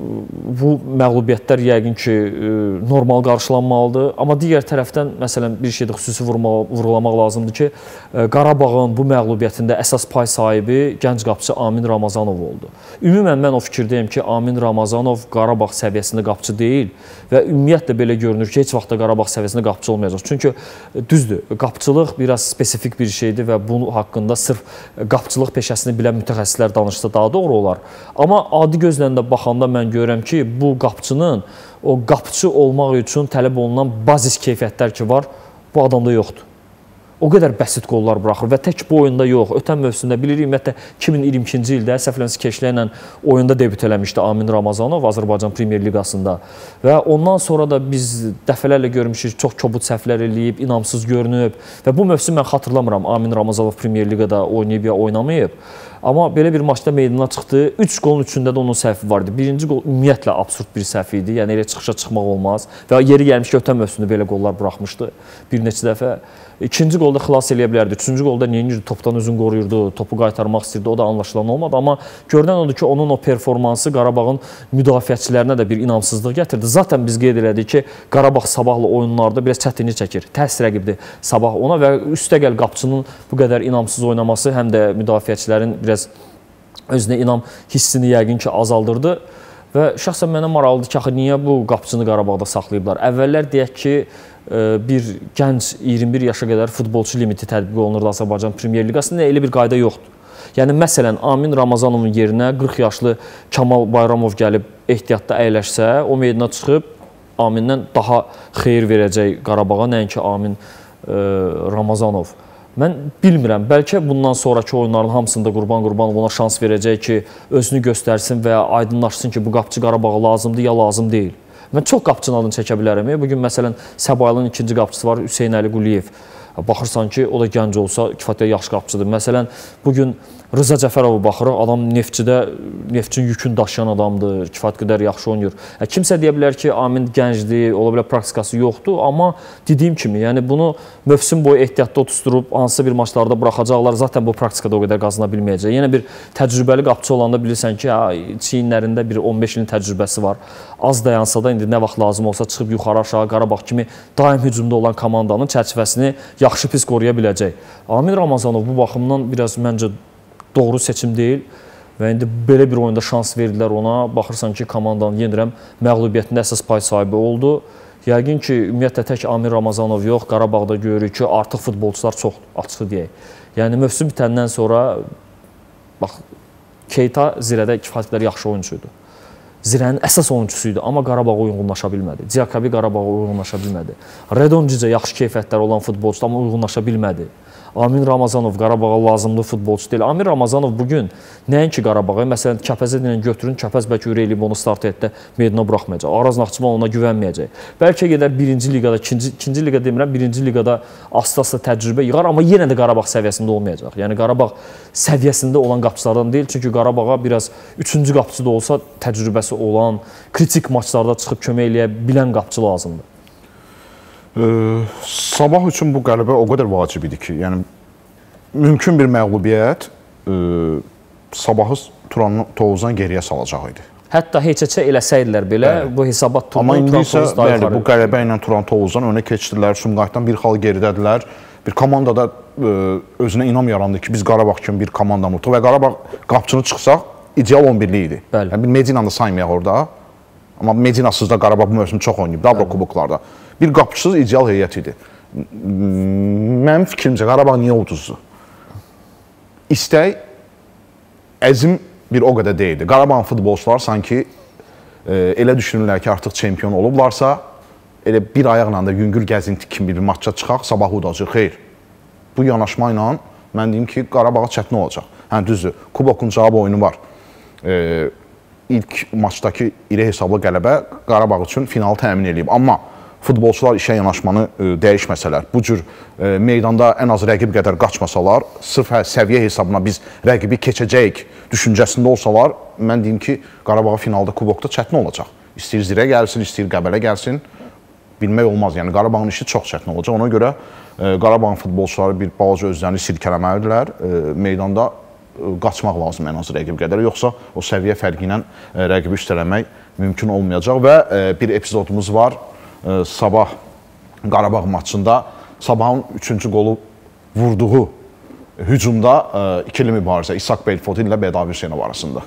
bu məğlubiyyətlər yəqin ki, normal qarşılanmalıdır. Amma digər tərəfdən, məsələn, bir şeydə xüsusi vurğulamaq lazımdır ki, Qarabağın bu məğlubiyyətində əsas pay sahibi gənc qapıçı Amin Ramazanov oldu. Ümumən mən o fikirdəyim ki, Amin Ramazanov Qarabağ səviyyəsində qapıçı deyil və ümumiyyətlə belə görünür ki, heç vaxt da Qarabağ səviyyəsində qapıçı olmayacaq. Çünki düzdür, qapıçılıq biraz spesifik bir şeydir və bunun haqqında sırf qapıçılıq peşəsini bilən mütəxəssislər danışsa daha doğru olar. Amma adi gözlə də baxanda mən görürəm ki, bu qapıçının o qapıçı olmaq üçün tələb olunan bazis keyfiyyətlər ki var, bu adamda yoxdur. O qədər bəsit qollar buraxır və tək bu oyunda yox. Ötən mövsümdə bilirik, ümumiyyətlə iki min iyirmi ikinci ildə səhvləmsə Keşlə ilə oyunda debüt eləmişdi Amin Ramazanov Azərbaycan Premyer Liqasında və ondan sonra da biz dəfələrlə görmüşük, çox kobud səhvlər eləyib, inamsız görünüb və bu mövsüm mən xatırlamıram Amin Ramazanov Premyer Liqada oynayıb ya oynamayıb. Amma belə bir maçda meydana çıxdı. üç qolun üçündə də onun səhvi vardı. Birinci qol ümumiyyətlə absurd bir səhv idi. Yəni elə çıxışa çıxmaq olmaz. Və yeri gəlmiş ki, ötən mövsümdə belə qollar buraxmışdı bir neçə dəfə. İkinci qolda xilas eləyə bilərdi. Üçüncü qolda neyinirdi? Topdan özünü qoruyurdu, topu qaytarmaq istəyirdi. O da anlaşılan olmadı. Amma görünən odur ki, onun o performansı Qarabağın müdafiəçilərinə də bir inamsızlıq gətirdi. Zaten biz qeyd elədik ki, Qarabağ Sabahla oyunlarda biraz çətinlik çəkir. Tərs rəqibdir Sabah ona və üstəgəl qapıçının bu qədər inamsız oynaması həm də müdafiəçilərin biraz özünə inam hissini yəqin ki azaldırdı. Və şəxsən mənə maraqlıdır ki, axı niyə bu qapıçını Qarabağda saxlayıblar? Əvvəllər deyək ki, bir gənc iyirmi bir yaşa qədər futbolçu limiti tətbiq olunurdu Azərbaycan Premyer Liqasında, elə bir qayda yoxdur. Yəni, məsələn, Amin Ramazanovun yerinə qırx yaşlı Kamal Bayramov gəlib ehtiyatda əyləşsə, o meydana çıxıb Amindən daha xeyir verəcək Qarabağa, nəinki Amin Ramazanov. Mən bilmirəm, bəlkə bundan sonraki oyunların hamısında Qurban Qurbanov ona şans verəcək ki, özünü göstərsin və aydınlaşsın ki, bu qapıçı Qarabağa lazımdır ya lazım deyil. Mən çox qapıçının adını çəkə bilərəm. Bugün məsələn Səbailin ikinci qapıçısı var, Hüseyn Əli Quliyev. Baxırsan ki, o da gənc olsa kifayət yaxşı qapıçıdır. Məsələn, bugün Rıza Cəfərova baxırıq, adam Neftçidə Neftçinin yükünü daşıyan adamdır, kifayət qədər yaxşı oynayır. Hə, kimsə deyə bilər ki, Amin gəncdir, ola bilər praktikası yoxdur, amma dediyim kimi, yəni bunu mövsüm boyu ehtiyatda otusturub hansısa bir maçlarda buraxacaqlar, zaten bu praktikada o qədər qazana bilməyəcək. Yenə bir təcrübəli qapıçı olanda bilirsən ki, çiyinlərində bir on beş ilin təcrübəsi var. Az dayansa da indi nə vaxt lazım olsa çıxıb yuxarı aşağı Qarabağ kimi daim hücumda olan komandanın çərçivəsini yaxşı pis qoruya biləcək. Amin Ramazanov bu baxımdan biraz məncə doğru seçim deyil və indi belə bir oyunda şans verdilər ona. Baxırsan ki, komandanın yenirəm məğlubiyyətində əsas pay sahibi oldu. Yəqin ki, ümumiyyətlə tək Amir Ramazanov yox, Qarabağda görürük ki, artıq futbolçular çox açıq deyək. Yəni mövsüm bitəndən sonra bax Keita Zirədə kifayət qədər yaxşı oyunçuydu. Zirənin əsas oyunçusuydu, amma Qarabağa uyğunlaşa bilmədi. Diakabi Qarabağa uyğunlaşa bilmədi. Redonjic yaxşı keyfiyyətləri olan futbolçudur, amma uyğunlaşa bilmədi. Amir Ramazanov Qarabağa lazımlı futbolçu deyil. Amir Ramazanov bugün nəinki Qarabağa, məsələn, Kəpəzə ilə götürün, Kəpəz bəlkə ürək eləyib onu start etdə meydana buraxmayacaq. Araz Naxçıvan ona güvənməyəcək. Bəlkə gedər birinci liqada, ikinci, ikinci liqa demirəm, birinci liqada asta-asta təcrübə yığar, amma yenə də Qarabağ səviyyəsində olmayacaq. Yəni Qarabağ səviyyəsində olan qapıçılardan deyil, çünki Qarabağa biraz üçüncü qapıçı da olsa təcrübəsi olan, kritik maçlarda çıxıb kömək eləyə bilən qapıçı lazımdır. Ee, Sabah üçün bu qələbə o qədər vacib idi ki, yəni mümkün bir məğlubiyyət e, Sabahı Turan Tovuzdan geriyə salacaq idi. Hətta heç-heçə eləsəydilər belə bəli. Bu hesabat Turan Tovuz da bəli, bu qələbə ilə Turan Tovuzdan önə keçdilər, Sumqayıtdan bir xal geridədilər. Bir komandada e, özünə inam yarandı ki, biz Qarabağ kimi bir komandamıqdır və Qarabağ qapıçını çıxsaq ideal on birlik idi. Yəni, bir Medina da saymayaq orada. Amma Medinasız da Qarabağ bu mövsüm çox oynayıb, Avro kuboklarda. Bir qapıçısız ideal heyət idi. Mənim fikrimcə Qarabağ niyə uduzdu? İstək, əzim bir o qədər deyildi. Qarabağın futbolçular sanki e, elə düşünürlər ki, artıq çempion olublarsa, elə bir ayaqla da yüngül gəzinti kimi bir matça çıxaq, Sabahı udacaq. Xeyr. Bu yanaşma ilə mən deyim ki, Qarabağa çətin olacaq. Hə, düzdür, kubokun cavab oyunu var. E, ilk maçdakı iri hesablı qələbə Qarabağ üçün finalı təmin edib. Amma futbolçular işə yanaşmanı e, dəyişməsələr, bu cür e, meydanda ən az rəqib qədər qaçmasalar, sırf hə, səviyyə hesabına biz rəqibi keçəcəyik düşüncəsində olsalar, mən deyim ki, Qarabağa finalda kubokda çətin olacaq. İstəyir Zirə gəlsin, istəyir Qəbələ gəlsin, bilmək olmaz. Yəni Qarabağın işi çox çətin olacaq. Ona görə e, Qarabağın futbolçuları bir balaca özlərini sirkələməlidirlər. E, meydanda e, qaçmaq lazım ən az rəqib qədər. Yoxsa o səviyyə fərqi ilə e, rəqibi üstələmək mümkün olmayacaq və e, bir epizodumuz var. Sabah Qarabağ maçında Sabahın üçüncü qolu vurduğu hücumda ikili mübarizə İshak Belfodin ilə Bədavi Hüseynov arasında.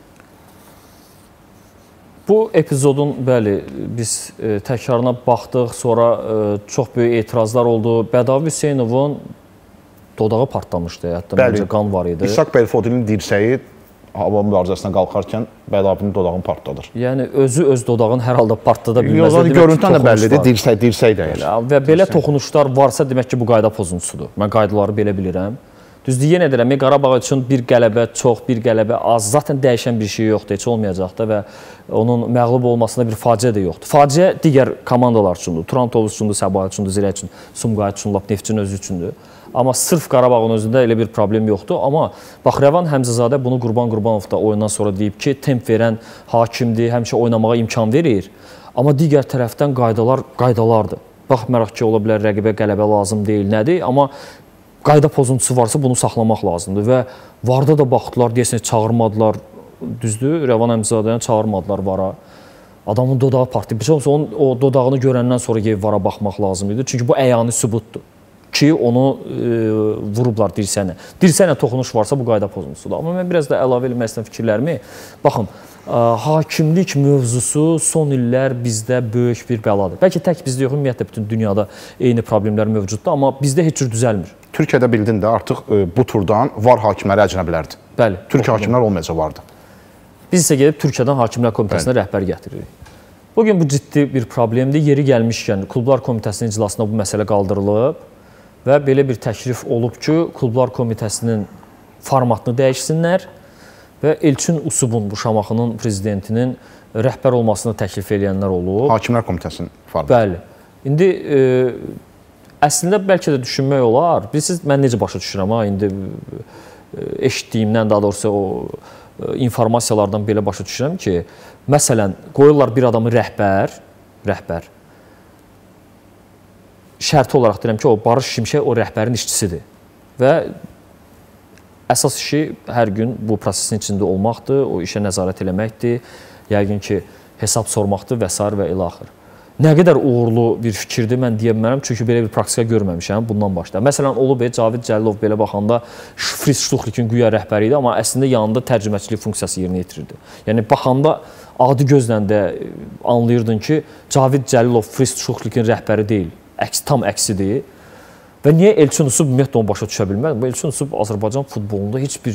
Bu epizodun, bəli, biz e, təkrarına baxdıq, sonra e, çox böyük etirazlar oldu. Bədavi Hüseynovun dodağı partlamışdı, hətta bəncə qan var idi. İshak Belfodinin dirsəyi hava mübarizəsinə qalxarkən Bədavinin dodağını partladır. Yəni özü öz dodağını hər halda partladı bilməz. Yox, görüntüdən də bəllidir, dirsək, dirsək dəyir. Və belə toxunuşlar varsa, demək ki, bu qayda pozuntusudur. Mən qaydaları belə bilirəm. Düzdür, yenə deyirəm, Qarabağ üçün bir qələbə çox, bir qələbə az, zaten dəyişən bir şey yoxdur, heç olmayacaq da və onun məğlub olmasında bir faciə də yoxdur. Faciə digər komandalar üçündür, Turan Tovuz üçündür, Səbail üçündür, Zirə üçün, Sumqayıt üçün, Neftçinin özü üçündür. Amma sırf Qarabağın özündə elə bir problem yoxdur. Amma bax, Rəvan Həmzəzadə bunu Qurban Qurbanov da oyundan sonra deyib ki, temp verən hakimdir, həmişə oynamağa imkan verir. Amma digər tərəfdən qaydalar qaydalardır. Baxmayaraq ki, ola bilər rəqibə qələbə lazım deyil, nədir? Amma qayda pozuntusu varsa bunu saxlamaq lazımdır və varda da baxdılar, deyəsən çağırmadılar, düzdür, Rəvan Həmzədəni çağırmadılar vara. Adamın dodağı partlayıb. Bir onun o dodağını görəndən sonra gəlib vara baxmaq lazım idi. Çünki bu əyani sübutdur ki, onu e, vurublar dirsənə. Dirsənə toxunuş varsa bu qayda pozuntusudur. Amma mən biraz da əlavə eləmək istəyirəm fikirlərimi. Baxın, ə, hakimlik mövzusu son illər bizdə böyük bir bəladır. Bəlkə tək bizdə yox, ümumiyyətlə bütün dünyada eyni problemlər mövcuddur, amma bizdə heç cür düzəlmir. Türkiyədə bildin də artıq e, bu turdan var hakimləri əcnəbilərdir. Bəli. Türkiyə hakimlər olmayacaq vardı. Biz isə gedib Türkiyədən Hakimlər Komitəsinə Bəli. rəhbər gətiririk. Bugün bu ciddi bir problemdir. Yeri gəlmişkən Klublar Komitəsinin iclasında bu məsələ qaldırılıb. Və belə bir təklif olub ki, Klublar Komitəsinin formatını dəyişsinlər və Elçin Usubun, bu Şamaxının prezidentinin rəhbər olmasını təklif edənlər olub. Hakimlər Komitəsinin formatı. Bəli. İndi e, əslində bəlkə də düşünmək olar. Bilirsiniz, mən necə başa düşürəm ha, indi e, eşitdiyimdən, daha doğrusu o e, informasiyalardan belə başa düşürəm ki, məsələn, qoyurlar bir adamı rəhbər, rəhbər, şərti olaraq deyirəm ki, o Barış Şimşək o rəhbərin işçisidir və əsas işi hər gün bu prosesin içində olmaqdır, o işə nəzarət eləməkdir, yəqin ki, hesab sormaqdır və s. və ilaxır. nə qədər uğurlu bir fikirdir mən deyə bilmərəm, çünki belə bir praktika görməmişəm bundan başda. Məsələn, olub Cavid Cəlilov belə baxanda Fritz Stuchlikin güya rəhbəri idi, amma əslində yanında tərcüməçilik funksiyası yerinə yetirirdi. Yəni baxanda adi gözlə də anlayırdın ki, Cavid Cəlilov Fritz Stuchlikin rəhbəri deyil, əks, tam əksidir. Və niyə Elçin Usub ümumiyyətlə onu başa düşə bilmədi? Bu Elçin Usub Azərbaycan futbolunda heç bir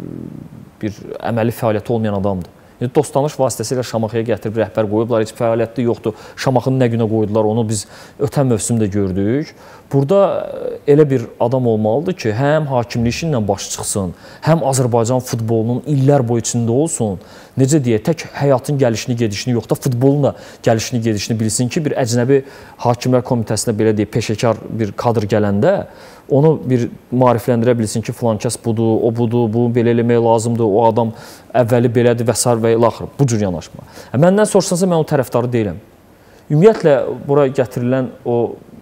bir əməli fəaliyyəti olmayan adamdır. Yəni, dostanış vasitəsilə Şamaxıya gətirib rəhbər qoyublar, heç fəaliyyətli yoxdur. Şamaxını nə günə qoydular, onu biz ötən mövsümdə gördük. Burada elə bir adam olmalıdır ki, həm hakimlik işi ilə başı çıxsın, həm Azərbaycan futbolunun illər boyu içində olsun. Necə deyə, tək həyatın gəlişini, gedişini yox da futbolun da gəlişini, gedişini bilsin ki, bir əcnəbi hakimlər komitəsinə belə deyək, peşəkar bir kadr gələndə onu bir maarifləndirə bilsin ki, filan kəs budur, o budur, bunu belə eləmək lazımdır, o adam əvvəli belədir və s. və ilaxır. Bu cür yanaşma. Məndən soruşsansa, mən o tərəfdarı deyiləm. Ümumiyyətlə, bura gətirilən o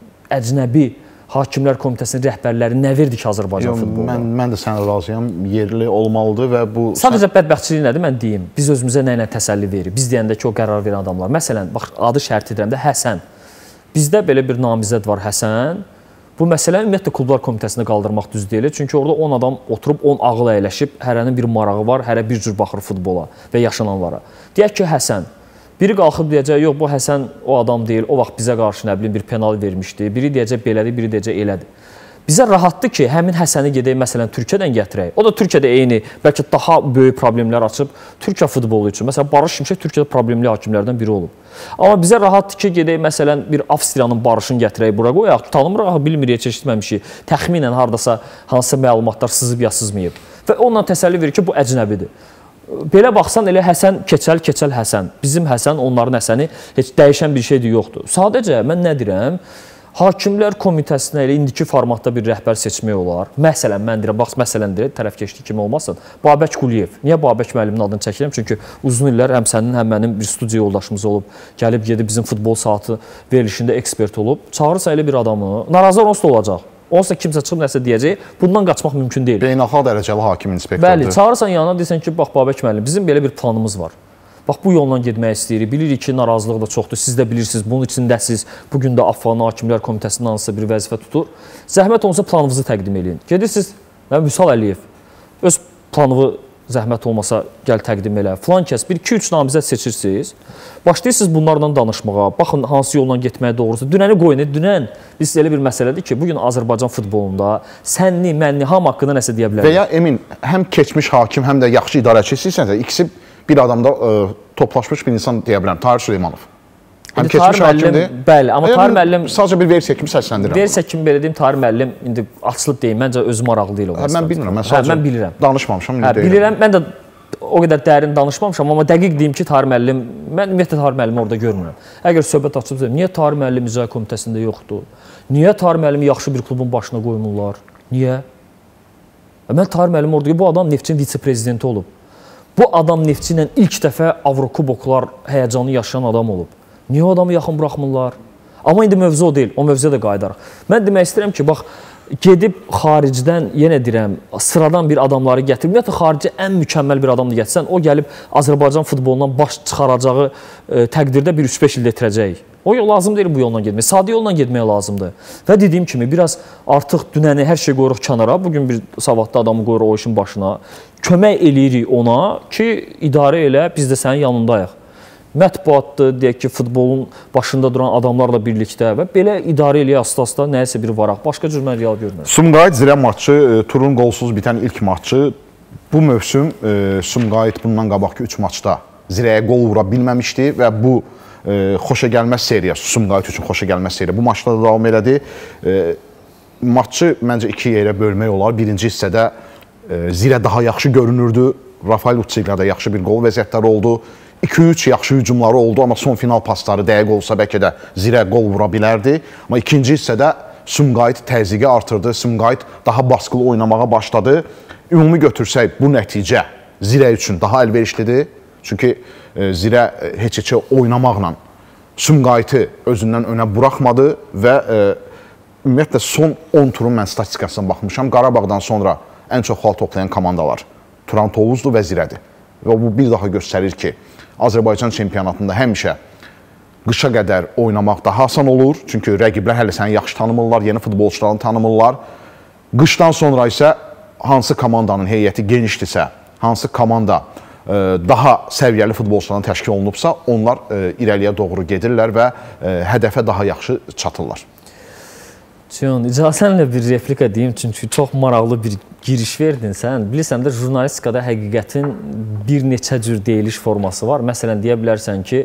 əcnəbi hakimlər komitəsinin rəhbərləri nə verdi ki, Azərbaycan futboluna? Mən, mən də sənə razıyam, yerli olmalıdır və bu... Sadəcə bədbəxtçilik nədir, mən deyim. Biz özümüzə nə ilə təsəlli veririk? Biz deyəndə ki, o qərar verən adamlar. Məsələn, bax, adı şərt edirəm də Həsən. Bizdə belə bir namizəd var Həsən. Bu məsələ ümumiyyətlə klublar komitəsində qaldırmaq düz deyil. Çünki orada on adam oturub, on ağıl əyləşib, hərənin bir marağı var, hərə bir cür baxır futbola və yaşananlara. Deyək ki, Həsən. Biri qalxıb deyəcək, yox, bu Həsən o adam deyil, o vaxt bizə qarşı nə bilim bir penal vermişdi. Biri deyəcək belədir, biri deyəcək elədir. Bizə rahatdır ki, həmin Həsəni gedək, məsələn, Türkiyədən gətirək. O da Türkiyədə eyni, bəlkə daha böyük problemlər açıb Türkiyə futbolu üçün. Məsələn, Barış Şimşək Türkiyədə problemli hakimlərdən biri olub. Amma bizə rahatdır ki, gedək, məsələn, bir Avstriyanın Barışını gətirək, bura qoyaq, tanımırıq, bilmirik, çeşitməmişik. Təxminən haradasa hansısa məlumatlar sızıb ya sızmayıb. Və onunla təsəlli verir ki, bu əcnəbidir. Belə baxsan, elə Həsən, keçəl, keçəl Həsən. Bizim Həsən, onların Həsəni heç dəyişən bir şeydir, yoxdur. Sadəcə, mən nə deyirəm? Hakimlər komitəsinə elə indiki formatda bir rəhbər seçmək olar. Məsələn, mən deyirəm, bax, məsələn deyirəm, tərəfkeşlik kimi olmasın. Babək Quliyev. Niyə Babək müəllimin adını çəkirəm? Çünki uzun illər həm sənin, həm mənim bir studiya yoldaşımız olub, gəlib gedib bizim futbol saatı verilişində ekspert olub. Çağırırsa elə bir adamı, narazılar onsuz da olacaq. Onsuz da kimsə çıxıb nəsə deyəcək, bundan qaçmaq mümkün deyil. Beynəlxalq dərəcəli hakim inspektordur. Bəli, çağırırsan yanına deyirsən ki, bax, Babək müəllim, bizim belə bir planımız var. Bax, bu yolla getmək istəyirik. Bilirik ki, narazılıq da çoxdur. Siz də bilirsiniz, bunun içindəsiz. Bugün də AFFA'nın Hakimlər Komitəsindən hansısa bir vəzifə tutur. Zəhmət olunsa planınızı təqdim edin. Gedirsiniz, Vüsal Əliyev, öz planını zəhmət olmasa gəl təqdim elə. Filan kəs, bir iki üç namizəd seçirsiniz. Başlayırsınız bunlardan danışmağa. Baxın, hansı yolla getməyə doğrusu. Dünəni qoyun, dünən biz elə bir məsələdir ki, bugün Azərbaycan futbolunda sənli, mənli, ham haqqında nəsə deyə bilərik. Və ya Emin, həm keçmiş hakim, həm də yaxşı idarəçi istəyirsənsə, ikisi bir adamda ə, toplaşmış bir insan deyə bilərəm, Tahir Süleymanov. Həm keçmiş hakimdir. Bəli, amma Tahir müəllim... Sadəcə bir versiya kimi səsləndirirəm. Versiya kimi belə deyim, Tahir müəllim indi açılıb deyim, məncə özü maraqlı deyil o. Hə, mən bilmirəm, mən sadəcə hə, mən bilirəm. danışmamışam. Hə, bilirəm, mən də o qədər dərin danışmamışam, amma dəqiq deyim ki, Tahir müəllim, mən ümumiyyətlə Tahir müəllimi orada görmürəm. Əgər söhbət açıb deyim, niyə Tahir müəllim icra komitəsində yoxdur? Niyə Tahir müəllimi yaxşı bir klubun başına qoymurlar? Niyə? Mən Tahir müəllimi orada, bu adam Neftçinin vitse-prezidenti olub. Bu adam Neftçi ilə ilk dəfə Avrokuboklar həyəcanı yaşayan adam olub. Niyə o adamı yaxın buraxmırlar? Amma indi mövzu o deyil, o mövzuya da qayıdarıq. Mən demək istəyirəm ki, bax, gedib xaricdən, yenə deyirəm, sıradan bir adamları gətirib, ümumiyyətlə xarici ən mükəmməl bir adamı gətirsən, o gəlib Azərbaycan futbolundan baş çıxaracağı e, təqdirdə bir üç beş il getirəcək. O yol lazım deyil bu yolla getmək, sadə yolla getmək lazımdır. Və dediyim kimi, biraz artıq dünəni hər şey qoyuruq kənara, bugün bir savadlı adamı qoyuruq o işin başına, kömək eləyirik ona ki, idarə elə, biz də sənin yanındayıq. Mətbuatdır, deyək ki, futbolun başında duran adamlarla birlikdə və belə idarə eləyə asta-asta nəyəsə bir varaq. Başqa cür mən real görmürəm. Sumqayıt Zirə maçı, turun qolsuz bitən ilk maçı. Bu mövsüm e, Sumqayıt bundan qabaqki üç maçda Zirəyə qol vura bilməmişdi və bu e, xoşagəlməz seriya, Sumqayıt üçün xoşagəlməz seriya bu maçda da davam elədi. E, maçı məncə iki yerə bölmək olar. Birinci hissədə e, Zirə daha yaxşı görünürdü. Rafael Utsiqlada yaxşı bir qol vəziyyətləri oldu. iki üç yaxşı hücumları oldu, amma son final pasları dəqiq olsa bəlkə də Zirə qol vura bilərdi. Amma ikinci hissədə Sumqayıt təzyiqi artırdı, Sumqayıt daha baskılı oynamağa başladı. Ümumi götürsək, bu nəticə Zirə üçün daha əlverişlidir. Çünki e, Zirə heç-heçə oynamaqla Sumqayıtı özündən önə buraxmadı və e, ümumiyyətlə son on turun mən statistikasına baxmışam. Qarabağdan sonra ən çox xal toplayan komandalar Turan Tovuzdur və Zirədir. Və bu bir daha göstərir ki, Azərbaycan çempionatında həmişə qışa qədər oynamaq daha asan olur. Çünki rəqiblər hələ səni yaxşı tanımırlar, yeni futbolçularını tanımırlar. Qışdan sonra isə hansı komandanın heyəti genişdirsə, hansı komanda daha səviyyəli futbolçularla təşkil olunubsa, onlar irəliyə doğru gedirlər və hədəfə daha yaxşı çatırlar. Cihan, icazənlə bir replika deyim, çünki çox maraqlı bir giriş verdin sən. Bilirsən də, jurnalistikada həqiqətin bir neçə cür deyiliş forması var. Məsələn, deyə bilərsən ki,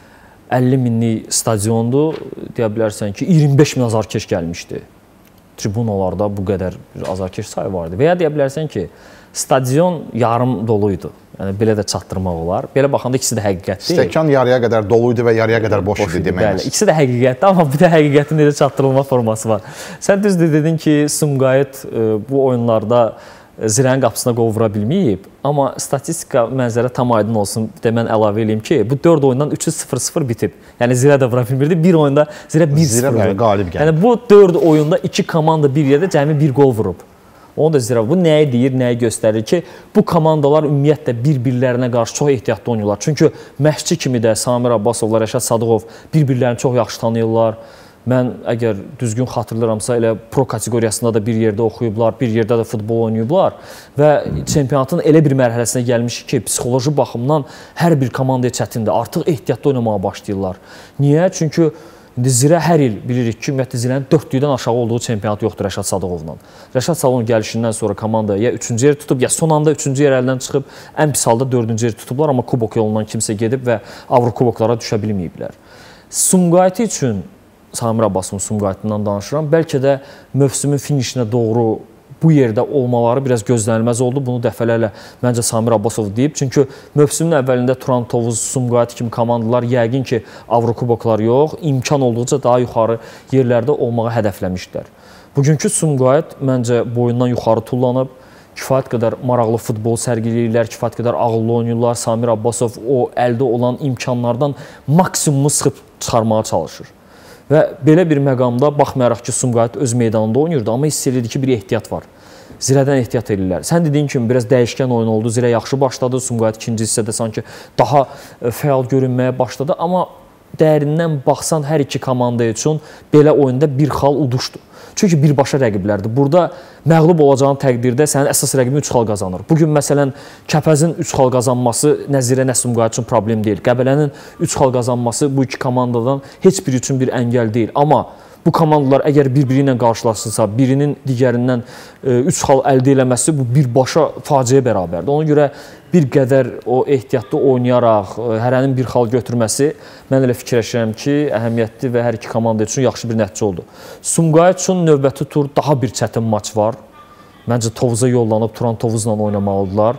əlli minlik stadiondur, deyə bilərsən ki, iyirmi beş min azarkeş gəlmişdi. Tribunalarda bu qədər bir azarkeş sayı vardı. Və ya deyə bilərsən ki, stadion yarım doluydu. Yəni, belə də çatdırmaq olar. Belə baxanda ikisi də həqiqətdir. Stəkan yarıya qədər doluydu və yarıya qədər boş, boş idi deməkdir. İkisi də həqiqətdir, amma bir də həqiqətin necə çatdırılma forması var. Sən düzdür dedin ki, Sumqayıt bu oyunlarda Zirənin qapısına qol vura bilməyib. Amma statistika mənzərə tam aydın olsun, bir də mən əlavə edeyim ki, bu dörd oyundan üçü sıfır sıfır bitib. Yəni, Zirə də vura bilmirdi. Bir oyunda Zirə bir sıfır qalib gəldi. Yəni, bu dörd oyunda iki komanda bir yerdə cəmi bir qol vurub. Onu da Zirə, bu nəyi deyir, nəyi göstərir ki, bu komandalar ümumiyyətlə bir-birlərinə qarşı çox ehtiyatlı oynuyorlar. Çünki məşqçi kimi də Samir Abbasovlar, Rəşad Sadıqov bir-birlərini çox yaxşı tanıyırlar. Mən əgər düzgün xatırlayıramsa, elə pro kateqoriyasında da bir yerdə oxuyublar, bir yerdə də futbol oynayıblar və çempionatın elə bir mərhələsinə gəlmiş ki, psixoloji baxımdan hər bir komandaya çətindir. Artıq ehtiyatlı oynamağa başlayırlar. Niyə? Çünki İndi Zirə hər il bilirik ki, ümumiyyətlə Zirənin dördlükdən aşağı olduğu çempionat yoxdur Rəşad Sadıqovla. Rəşad Sadıqovun gəlişindən sonra komanda ya üçüncü yeri tutub, ya son anda üçüncü yer əldən çıxıb, ən pis halda dördüncü yeri tutublar, amma kubok yolundan kimsə gedib və Avrokuboklara düşə bilməyiblər. Sumqayıt üçün, Samir Abbasovun Sumqayıtından danışıram, bəlkə də mövsümün finişinə doğru bu yerdə olmaları biraz gözlənilməz oldu. Bunu dəfələrlə məncə Samir Abbasov deyib. Çünki mövsümün əvvəlində Turan Tovuz, Sumqayıt kimi komandalar yəqin ki, Avrokuboklar yox, imkan olduqca daha yuxarı yerlərdə olmağı hədəfləmişdilər. Bugünkü Sumqayıt məncə boyundan yuxarı tullanıb, kifayət qədər maraqlı futbol sərgiləyirlər, kifayət qədər ağıllı oynayırlar. Samir Abbasov o əldə olan imkanlardan maksimumu sıxıb çıxarmağa çalışır. Və belə bir məqamda baxmayaraq ki, Sumqayıt öz meydanında oynayırdı, amma hiss edirdi ki, bir ehtiyat var. Zirədən ehtiyat edirlər. Sən dediyin kimi, biraz dəyişkən oyun oldu. Zirə yaxşı başladı, Sumqayıt ikinci hissədə sanki daha fəal görünməyə başladı. Amma dərindən baxsan, hər iki komanda üçün belə oyunda bir xal uduşdu. Çünki birbaşa rəqiblərdir. Burada məğlub olacağın təqdirdə sənin əsas rəqibin üç xal qazanır. Bugün məsələn Kəpəzin üç xal qazanması nə Zirə, nə Sumqayıt üçün problem deyil. Qəbələnin üç xal qazanması bu iki komandadan heç biri üçün bir əngəl deyil. Amma bu komandalar əgər bir-biri ilə qarşılaşırsa, birinin digərindən üç xal əldə eləməsi bu birbaşa faciəyə bərabərdir. Ona görə bir qədər o ehtiyatlı oynayaraq hərənin bir xal götürməsi mən elə fikirləşirəm ki, əhəmiyyətli və hər iki komanda üçün yaxşı bir nəticə oldu. Sumqayıt üçün növbəti tur daha bir çətin maç var. Məncə Tovuza yollanıb Turan Tovuzla oynamalıdırlar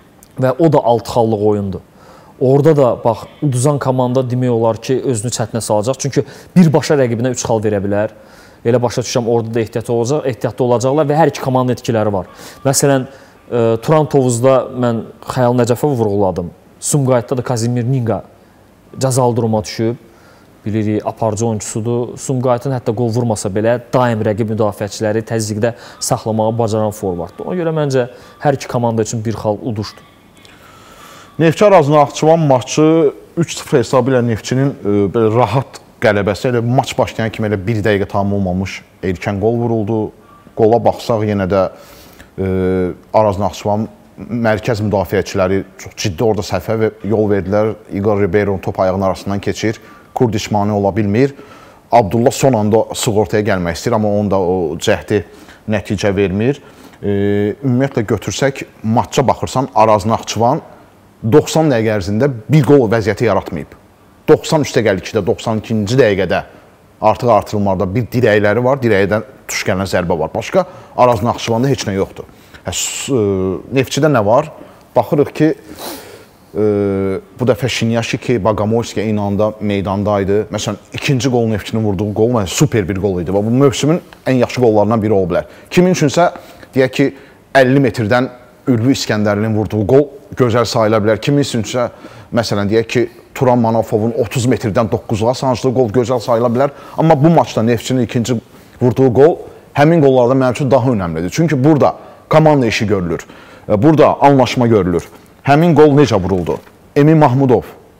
və o da altı xallıq oyundur. Orada da bax, uduzan komanda demək olar ki, özünü çətinə salacaq. Çünki birbaşa rəqibinə üç xal verə bilər. Elə başa düşürəm, orada da ehtiyatlı olacaq, ehtiyatlı olacaqlar və hər iki komanda etkiləri var. Məsələn, Turan Tovuzda mən Xəyal Nəcəfovu vurğuladım. Sumqayıtda da Kazimir Ninqa cəzalı duruma düşüb. Bilirik, aparıcı oyuncusudur. Sumqayıtın hətta qol vurmasa belə daim rəqib müdafiəçiləri təzyiqdə saxlamağı bacaran forvarddır. Ona görə məncə hər iki komanda üçün bir xal uduşdu. Neftçi Arazlı-Naxçıvan maçı üç sıfır hesabı ilə Neftçinin belə rahat qələbəsi, elə maç başlayan kimi elə bir dəqiqə tamam olmamış erkən qol vuruldu. Qola baxsaq yenə də e, Araz-Naxçıvan mərkəz müdafiəçiləri çox ciddi orada səhvə və yol verdilər. Igor Ribeiro top ayağının arasından keçir. Kurdiş mane ola bilmir. Abdullah son anda sığortaya gəlmək istəyir, amma onun da o cəhdi nəticə vermir. E, ümumiyyətlə götürsək, matça baxırsan Araz-Naxçıvan doxsan dəqiqə ərzində bir qol vəziyyəti yaratmayıb. doxsan üç dəqiqəlik ikidə, doxsan ikinci dəqiqədə artıq artırılmalarda bir dirəkləri var, dirəkdən tuş gələn zərbə var. Başqa Araz-Naxçıvanda heç nə yoxdur. Hə, Neftçidə nə var? Baxırıq ki, e, bu dəfə Şinyaşiki, Baqamoyski eyni anda meydandaydı. Məsələn, ikinci qol Neftçinin vurduğu qol yəni, super bir qol idi. Bu mövsümün ən yaxşı qollarından biri ola bilər. Kimin üçünsə, deyək ki, əlli metrdən Ülvi İskəndərlinin vurduğu qol gözəl sayıla bilər. Kimin üçünsə, məsələn, deyək ki, Turan Manafovun otuz metrdən doqquzluğa sancdığı qol gözəl sayıla bilər. Amma bu maçda Neftçinin ikinci vurduğu qol həmin qollarda mənim üçün daha önəmlidir. Çünki burada komanda işi görülür, burada anlaşma görülür. Həmin qol necə vuruldu? Emin Mahmudov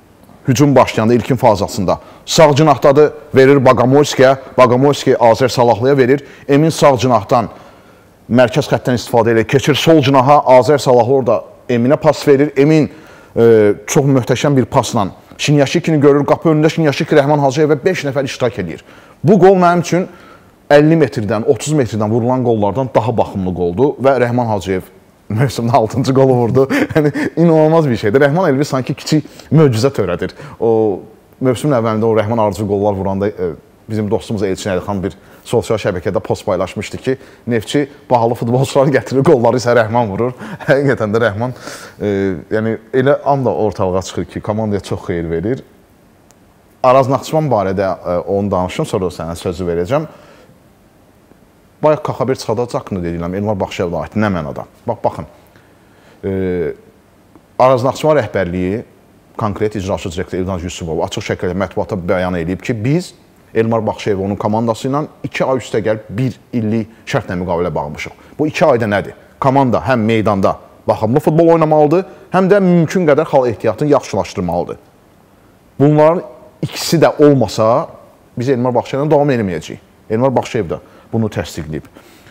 hücum başlayanda ilkin fazasında. Sağ cinahdadır, verir Baqamoyskiyə, Baqamoyski Azər Salahlıya verir. Emin sağ cinahdan mərkəz xəttdən istifadə edir, keçir sol cinaha, Azər Salahlı orada Eminə pas verir. Emin e, çox möhtəşəm bir pasla Şinyaşikini görür, qapı önündə Şinyaşiki Rəhman Hacıyevə beş nəfər iştirak edir. Bu qol mənim üçün əlli metrdən, otuz metrdən vurulan qollardan daha baxımlı qoldur və Rəhman Hacıyev mövsümdə altıncı qolu vurdu. Yəni, inanılmaz bir şeydir. Rəhman Elvi sanki kiçik möcüzə törədir. O, mövsümün əvvəlində o Rəhman arıcı qollar vuranda e, bizim dostumuz Elçin Əlixan bir sosial şəbəkədə post paylaşmışdı ki, Neftçi bahalı futbolçular gətirir, qolları isə Rəhman vurur. Həqiqətən də Rəhman e, yəni, elə anda ortalığa çıxır ki, komandaya çox xeyir verir. Araz Naxçıvan barədə e, onu danışım, sonra sənə sözü verəcəm. Bayaq Kaxabir çıxadacaqını deyiləm, Elmar Baxşıyevdə aid, nə mənada? Bax, baxın, e, Araz Naxçıvan rəhbərliyi, konkret icraçı direktor İldan Yusubov açıq şəkildə mətbuata bəyan edib ki, biz Elmar Baxşıyev onun komandası ilə iki ay üstə gəlib bir illik şərtlə müqavilə bağlamışıq. Bu iki ayda nədir? Komanda həm meydanda baxımlı futbol oynamalıdır, həm də mümkün qədər xal ehtiyatını yaxşılaşdırmalıdır. Bunların ikisi də olmasa, biz Elmar Baxşıyevlə davam edeməyəcəyik. Elmar Baxşıyev də bunu təsdiqləyib.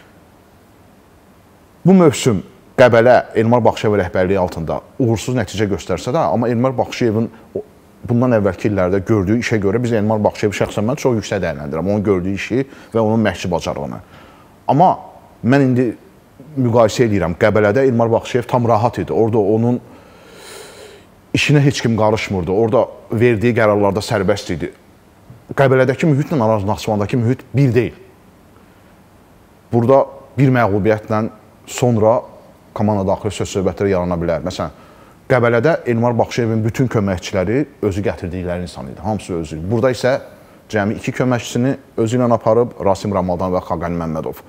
Bu mövsüm Qəbələ Elmar Baxşıyev rəhbərliyi altında uğursuz nəticə göstərsə də, amma Elmar Baxşıyevin bundan əvvəlki illərdə gördüyü işə görə biz Elmar Baxşıyevi şəxsən mən çox yüksək dəyərləndirirəm. Onun gördüyü işi və onun məşqçi bacarığını. Amma mən indi müqayisə edirəm. Qəbələdə Elmar Baxşıyev tam rahat idi. Orada onun işinə heç kim qarışmırdı. Orada verdiyi qərarlarda sərbəst idi. Qəbələdəki mühitlə Araz Naxçıvandakı mühit bir deyil. Burada bir məğlubiyyətlə sonra komanda daxili söz-söhbətləri yarana bilər. Məsələn, Qəbələdə Elmar Baxşıyevin bütün köməkçiləri özü gətirdikləri insan idi. Hamısı özü. Burada isə cəmi iki köməkçisini özü ilə aparıb Rasim Ramadan və Xaqani Məmmədov.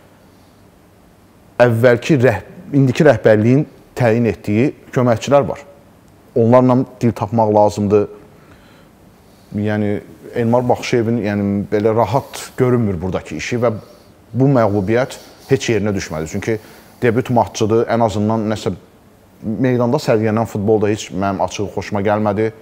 Əvvəlki, rəh indiki rəhbərliyin təyin etdiyi köməkçilər var. Onlarla dil tapmaq lazımdır. Yəni, Elmar Baxşıyevin yəni, belə rahat görünmür buradakı işi və bu məğlubiyyət heç yerinə düşmədi. Çünki debüt matçıdır, ən azından nəsə meydanda sərgilənən futbolda heç mənim açıq xoşuma gəlmədi.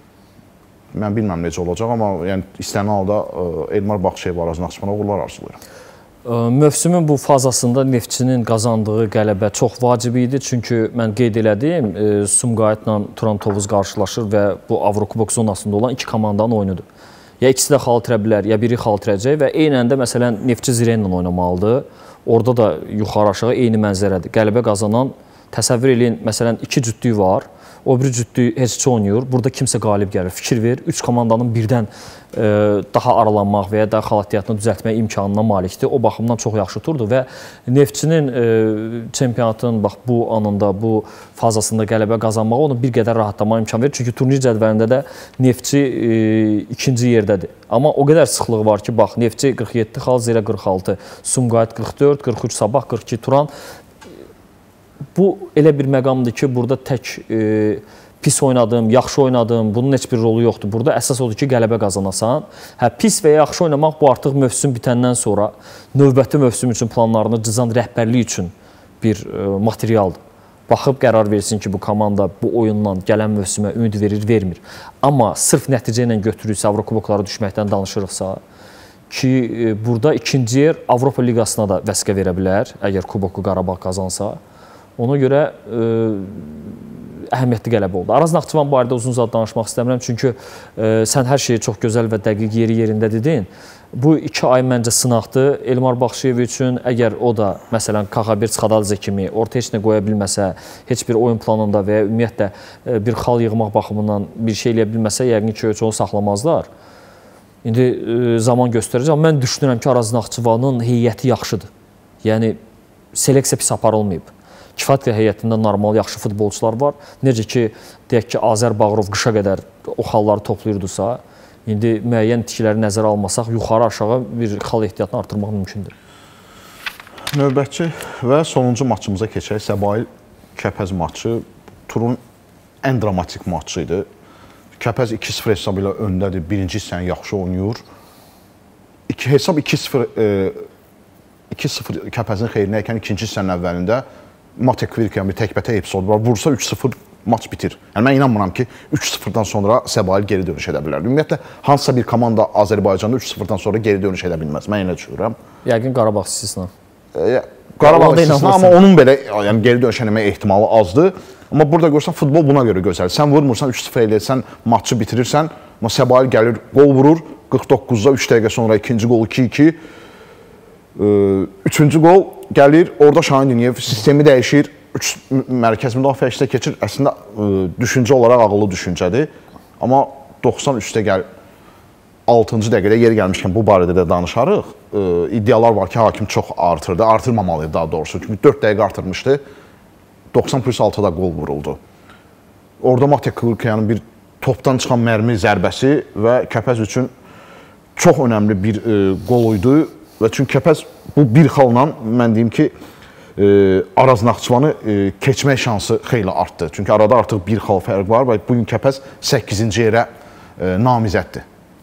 Mən bilməm necə olacaq, amma yəni, istənilən halda Elmar Baxşıyev Araz Naxçıvana uğurlar arzulayıram. Mövsümün bu fazasında Neftçinin qazandığı qələbə çox vacib idi. Çünki mən qeyd elədim, Sumqayıtla Turan Tovuz qarşılaşır və bu Avrokubok zonasında olan iki komandanın oyunudur. Ya ikisi də xal itirə bilər, ya biri xal itirəcək və eynən də məsələn Neftçi Zirenlə oynamalıdır. Orada da yuxarı aşağı eyni mənzərədir. Qələbə qazanan təsəvvür eləyin, məsələn iki cütlük var. O bir cütlük heç ki oynayır. Burada kimsə qalib gəlir. Fikir ver, üç komandanın birdən e, daha aralanmaq və ya da xalatiyatını düzəltmək imkanına malikdir. O baxımdan çox yaxşı turdu və Neftçinin e, çempionatın bax bu anında, bu fazasında qələbə qazanmağı onu bir qədər rahatlamağa imkan verir. Çünki turnir cədvəlində də Neftçi e, ikinci yerdədir. Amma o qədər sıxlığı var ki, bax Neftçi qırx yeddi xal, Zirə qırx altı, Sumqayıt qırx dörd, qırx üç Sabah, qırx iki Turan. Bu elə bir məqamdır ki, burada tək e, pis oynadım, yaxşı oynadım, bunun heç bir rolu yoxdur. Burada əsas odur ki, qələbə qazanasan. Hə, pis və yaxşı oynamaq bu artıq mövsüm bitəndən sonra növbəti mövsüm üçün planlarını cızan rəhbərlik üçün bir e, materialdır. Baxıb qərar versin ki, bu komanda bu oyundan gələn mövsümə ümid verir, vermir. Amma sırf nəticə ilə götürürsə, Avrokuboklara düşməkdən danışırıqsa ki, e, burada ikinci yer Avropa Liqasına da vəsqə verə bilər, əgər Kuboku Qarabağ qazansa. Ona görə e, əhəmiyyətli qələbə oldu. Araz Naxçıvan barədə uzun zad danışmaq istəmirəm, çünki e, sən hər şeyi çox gözəl və dəqiq yeri yerində dedin. Bu iki ay məncə sınaqdır Elmar Baxşıyev üçün. Əgər o da, məsələn, Kaxabir Çıxadadze kimi orta heç nə qoya bilməsə, heç bir oyun planında və ya ümumiyyətlə e, bir xal yığmaq baxımından bir şey eləyə bilməsə, yəqin ki, onu saxlamazlar. İndi e, zaman göstərəcək, amma mən düşünürəm ki, Araz Naxçıvanın heyəti yaxşıdır. Yəni, seleksiya pis aparılmayıb. Kifayət heyətində normal, yaxşı futbolçular var. Necə ki, deyək ki, Azər Bağırov qışa qədər o xalları toplayırdısa, indi müəyyən itkiləri nəzərə almasaq, yuxarı aşağı bir xal ehtiyatını artırmaq mümkündür. Növbətçi və sonuncu maçımıza keçək. Səbail Kəpəz maçı turun ən dramatik maçı idi. Kəpəz iki sıfır hesabı ilə öndədir, birinci hissəni yaxşı oynayır. İki, hesab iki sıfır iki sıfır Kəpəzin xeyrinə ikən ikinci hissənin əvvəlində Matek Kvirkyan bir təkbətək epizod var. Vursa üç sıfır maç bitir. Yəni mən inanmıram ki, üç sıfırdan sonra Səbail geri dönüş edə bilər. Ümumiyyətlə hansısa bir komanda Azərbaycanda üç sıfırdan sonra geri dönüş edə bilməz. Mən elə düşünürəm. Yəqin Qarabağ istisna. E, Qarabağ istisna, amma onun belə yəni geri dönüş eləmə ehtimalı azdır. Amma burada görsən futbol buna görə gözəl. Sən vurmursan, üç sıfır eləyirsən, maçı bitirirsən, amma Səbail gəlir, qol vurur, qırx doqquzda üç dəqiqə sonra ikinci qol iki iki. Üçüncü qol gəlir, orada Şahin Diniyev sistemi dəyişir, üç mərkəz müdafiəçidə keçir. Əslində düşüncə olaraq ağıllı düşüncədir. Amma doxsan üçdə gəl altıncı dəqiqədə yeri gəlmişkən bu barədə də danışarıq. İddialar var ki, hakim çox artırdı, artırmamalıydı daha doğrusu. Çünki dörd dəqiqə artırmışdı. doxsan plus altıda qol vuruldu. Orada Matya Kılırkayanın bir topdan çıxan mərmi zərbəsi və Kəpəz üçün çox önəmli bir qol idi. Və çünki Kəpəz bu bir xalla, mən deyim ki, Araz Naxçıvanı keçmək şansı xeyli artdı. Çünki arada artıq bir xal fərq var və bugün Kəpəz səkkizinci yerə namizəddir.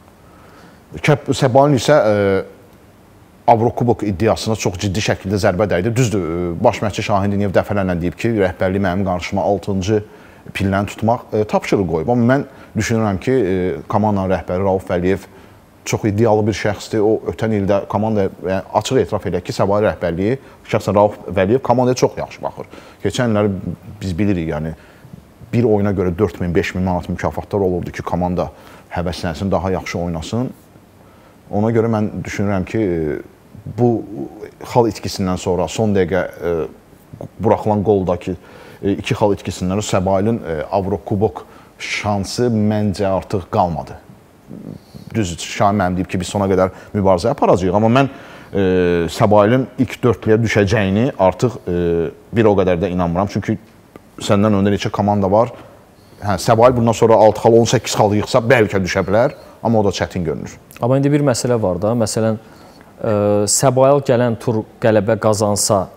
Səbailin isə Avrokubok iddiasına çox ciddi şəkildə zərbə dəydi. Düzdür, baş məşqçi Şahin Diniyev dəfələrlə deyib ki, rəhbərliyi mənim qarşıma altıncı pilləni tutmaq tapşırıq qoyub. Amma mən düşünürəm ki, komandanın rəhbəri Rauf Vəliyev çox iddialı bir şəxsdir. O, ötən ildə komandaya yəni, açıq etiraf edək ki, Səbail rəhbərliyi, şəxsən Rauf Vəliyev komandaya çox yaxşı baxır. Keçən illəri biz bilirik, yəni bir oyuna görə dörd min, beş min manat mükafatlar olurdu ki, komanda həvəslənsin, daha yaxşı oynasın. Ona görə mən düşünürəm ki, bu xal itkisindən sonra son dəqiqə buraxılan qoldakı iki xal itkisindən sonra Səbailin Avrokubok şansı məncə artıq qalmadı. Düz Şahin mənim deyib ki, biz sona qədər mübarizə aparacağıq. Amma mən e, Səbailin ilk dörtlüyə düşəcəyini artıq e, bir o qədər də inanmıram. Çünki səndən öndə neçə komanda var. Hə, Səbail bundan sonra altı xal, on səkkiz xal yıxsa bəlkə düşə bilər. Amma o da çətin görünür. Amma indi bir məsələ var da. Məsələn, e, Səbail gələn tur qələbə qazansa,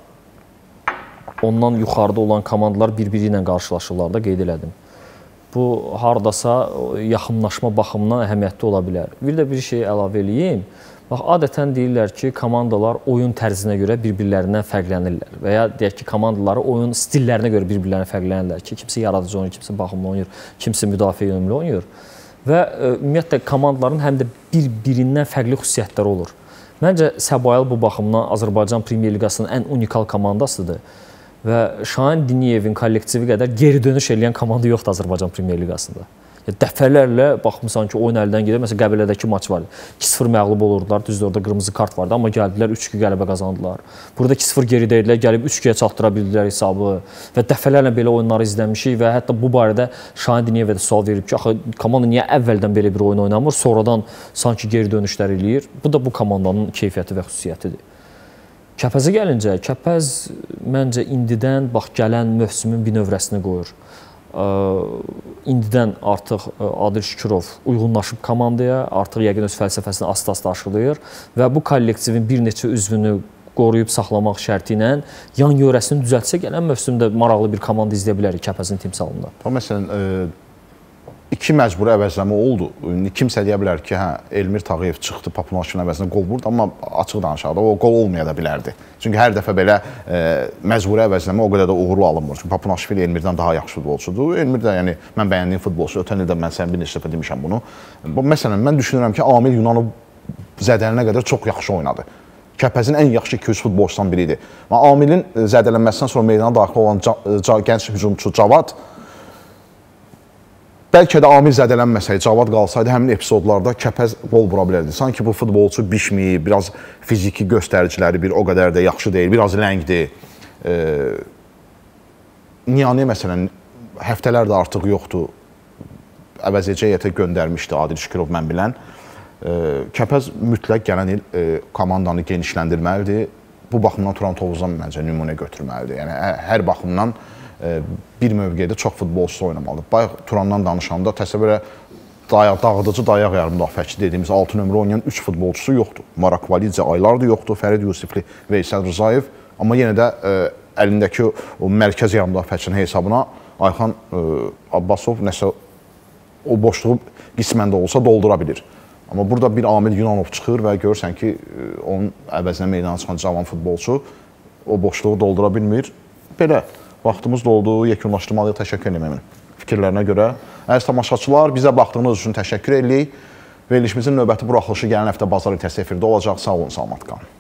ondan yuxarıda olan komandalar bir-biri ilə qarşılaşırlar da, qeyd elədim. Bu, haradasa yaxınlaşma baxımından əhəmiyyətli ola bilər. Bir də bir şey əlavə eləyim. Bax, adətən deyirlər ki, komandalar oyun tərzinə görə bir-birlərindən fərqlənirlər. Və ya deyək ki, komandaları oyun stillərinə görə bir-birlərindən fərqlənirlər ki, kimsə yaradıcı oynayır, kimsə baxımlı oynayır, kimsə müdafiə yönümlü oynayır. Və e, ümumiyyətlə, komandaların həm də bir-birindən fərqli xüsusiyyətləri olur. Məncə, Səbail bu baxımdan Azərbaycan Premyer Liqasının ən unikal komandasıdır. Və Şahin Diniyevin kollektivi qədər geri dönüş eləyən komanda yoxdur Azərbaycan Premyer Liqasında. Dəfələrlə baxmısan ki, oyun əldən gedir. Məsələn, Qəbələdəki maç var. iki sıfır məğlub olurdular. Düzdür, orada qırmızı kart vardı. Amma gəldilər, üç iki qələbə qazandılar. Burada iki sıfır geridə idilər. Gəlib üç ikiyə çatdıra bildilər hesabı. Və dəfələrlə belə oyunları izləmişik. Və hətta bu barədə Şahin Diniyevə də sual verib ki, axı, komanda niyə əvvəldən belə bir oyun oynamır? Sonradan sanki geri dönüşlər eləyir. Bu da bu komandanın keyfiyyəti və xüsusiyyətidir. Kəpəzə gəlincə, Kəpəz məncə indidən bax gələn mövsümün bir növrəsini qoyur. İndidən artıq Adil Şükürov uyğunlaşıb komandaya, artıq yəqin öz fəlsəfəsini asta-asta aşılayır və bu kollektivin bir neçə üzvünü qoruyub saxlamaq şərti ilə yan yörəsini düzəltsə, gələn mövsümdə maraqlı bir komanda izləyə bilərik Kəpəzin timsalında. Məsələn, iki məcburi əvəzləmə oldu. Kimsə deyə bilər ki, hə, Elmir Tağıyev çıxdı, Papunaşvili əvəzinə qol vurdu, amma açıq danışaqda o qol olmaya da bilərdi. Çünki hər dəfə belə e, məcburi əvəzləmə o qədər də uğurlu alınmır. Çünki Papunaşvili Elmirdən daha yaxşı futbolçudur. Elmir də, yəni, mən bəyəndiyim futbolçu, ötən ildə mən sən bir neçə dəfə demişəm bunu. Məsələn, mən düşünürəm ki, Amil Yunanov zədəlinə qədər çox yaxşı oynadı. Kəpəzin ən yaxşı iki üç futbolçusundan biri idi. Amilin zədələnməsindən sonra meydana daxil olan gənc hücumçu Cavad bəlkə də Amil zədələnməsəydi, Cavad qalsaydı, həmin epizodlarda Kəpəz qol vura bilərdi. Sanki bu futbolçu bişməyib, biraz fiziki göstəriciləri bir o qədər də yaxşı deyil, biraz ləngdir. E, Niyani məsələn, həftələr də artıq yoxdur. Əvəzedici heyətə göndərmişdi Adil Şükürov, mən bilən. E, Kəpəz mütləq gələn il e, komandanı genişləndirməlidir. Bu baxımdan Turan Tovuzdan məncə nümunə götürməlidir. Yəni, hər baxımdan bir mövqedə çox futbolçusu oynamalıdır. Bayaq Turandan danışanda təsəvvürə dayaq, dağıdıcı dayaq yarım müdafiəçi dediyimiz altı nömrə oynayan üç futbolçusu yoxdur. Marak Validze aylardır yoxdur, Fərid Yusifli, Veysel Rızayev. Amma yenə də ə, əlindəki o mərkəz yarım müdafiəçinin hesabına Ayxan ə, Abbasov nəsə o boşluğu qismən də olsa doldura bilir. Amma burada bir Amil Yunanov çıxır və görürsən ki, ə, onun əvəzinə meydana çıxan cavan futbolçu o boşluğu doldura bilmir. Belə. Vaxtımız da oldu. Yekunlaşdırmalıyıq. Təşəkkür edirəm Emin fikirlərinə görə. Əziz tamaşaçılar, bizə baxdığınız üçün təşəkkür edirik. Verilişimizin növbəti buraxılışı gələn həftə bazar ertəsi efirdə olacaq. Sağ olun, salamat qalın.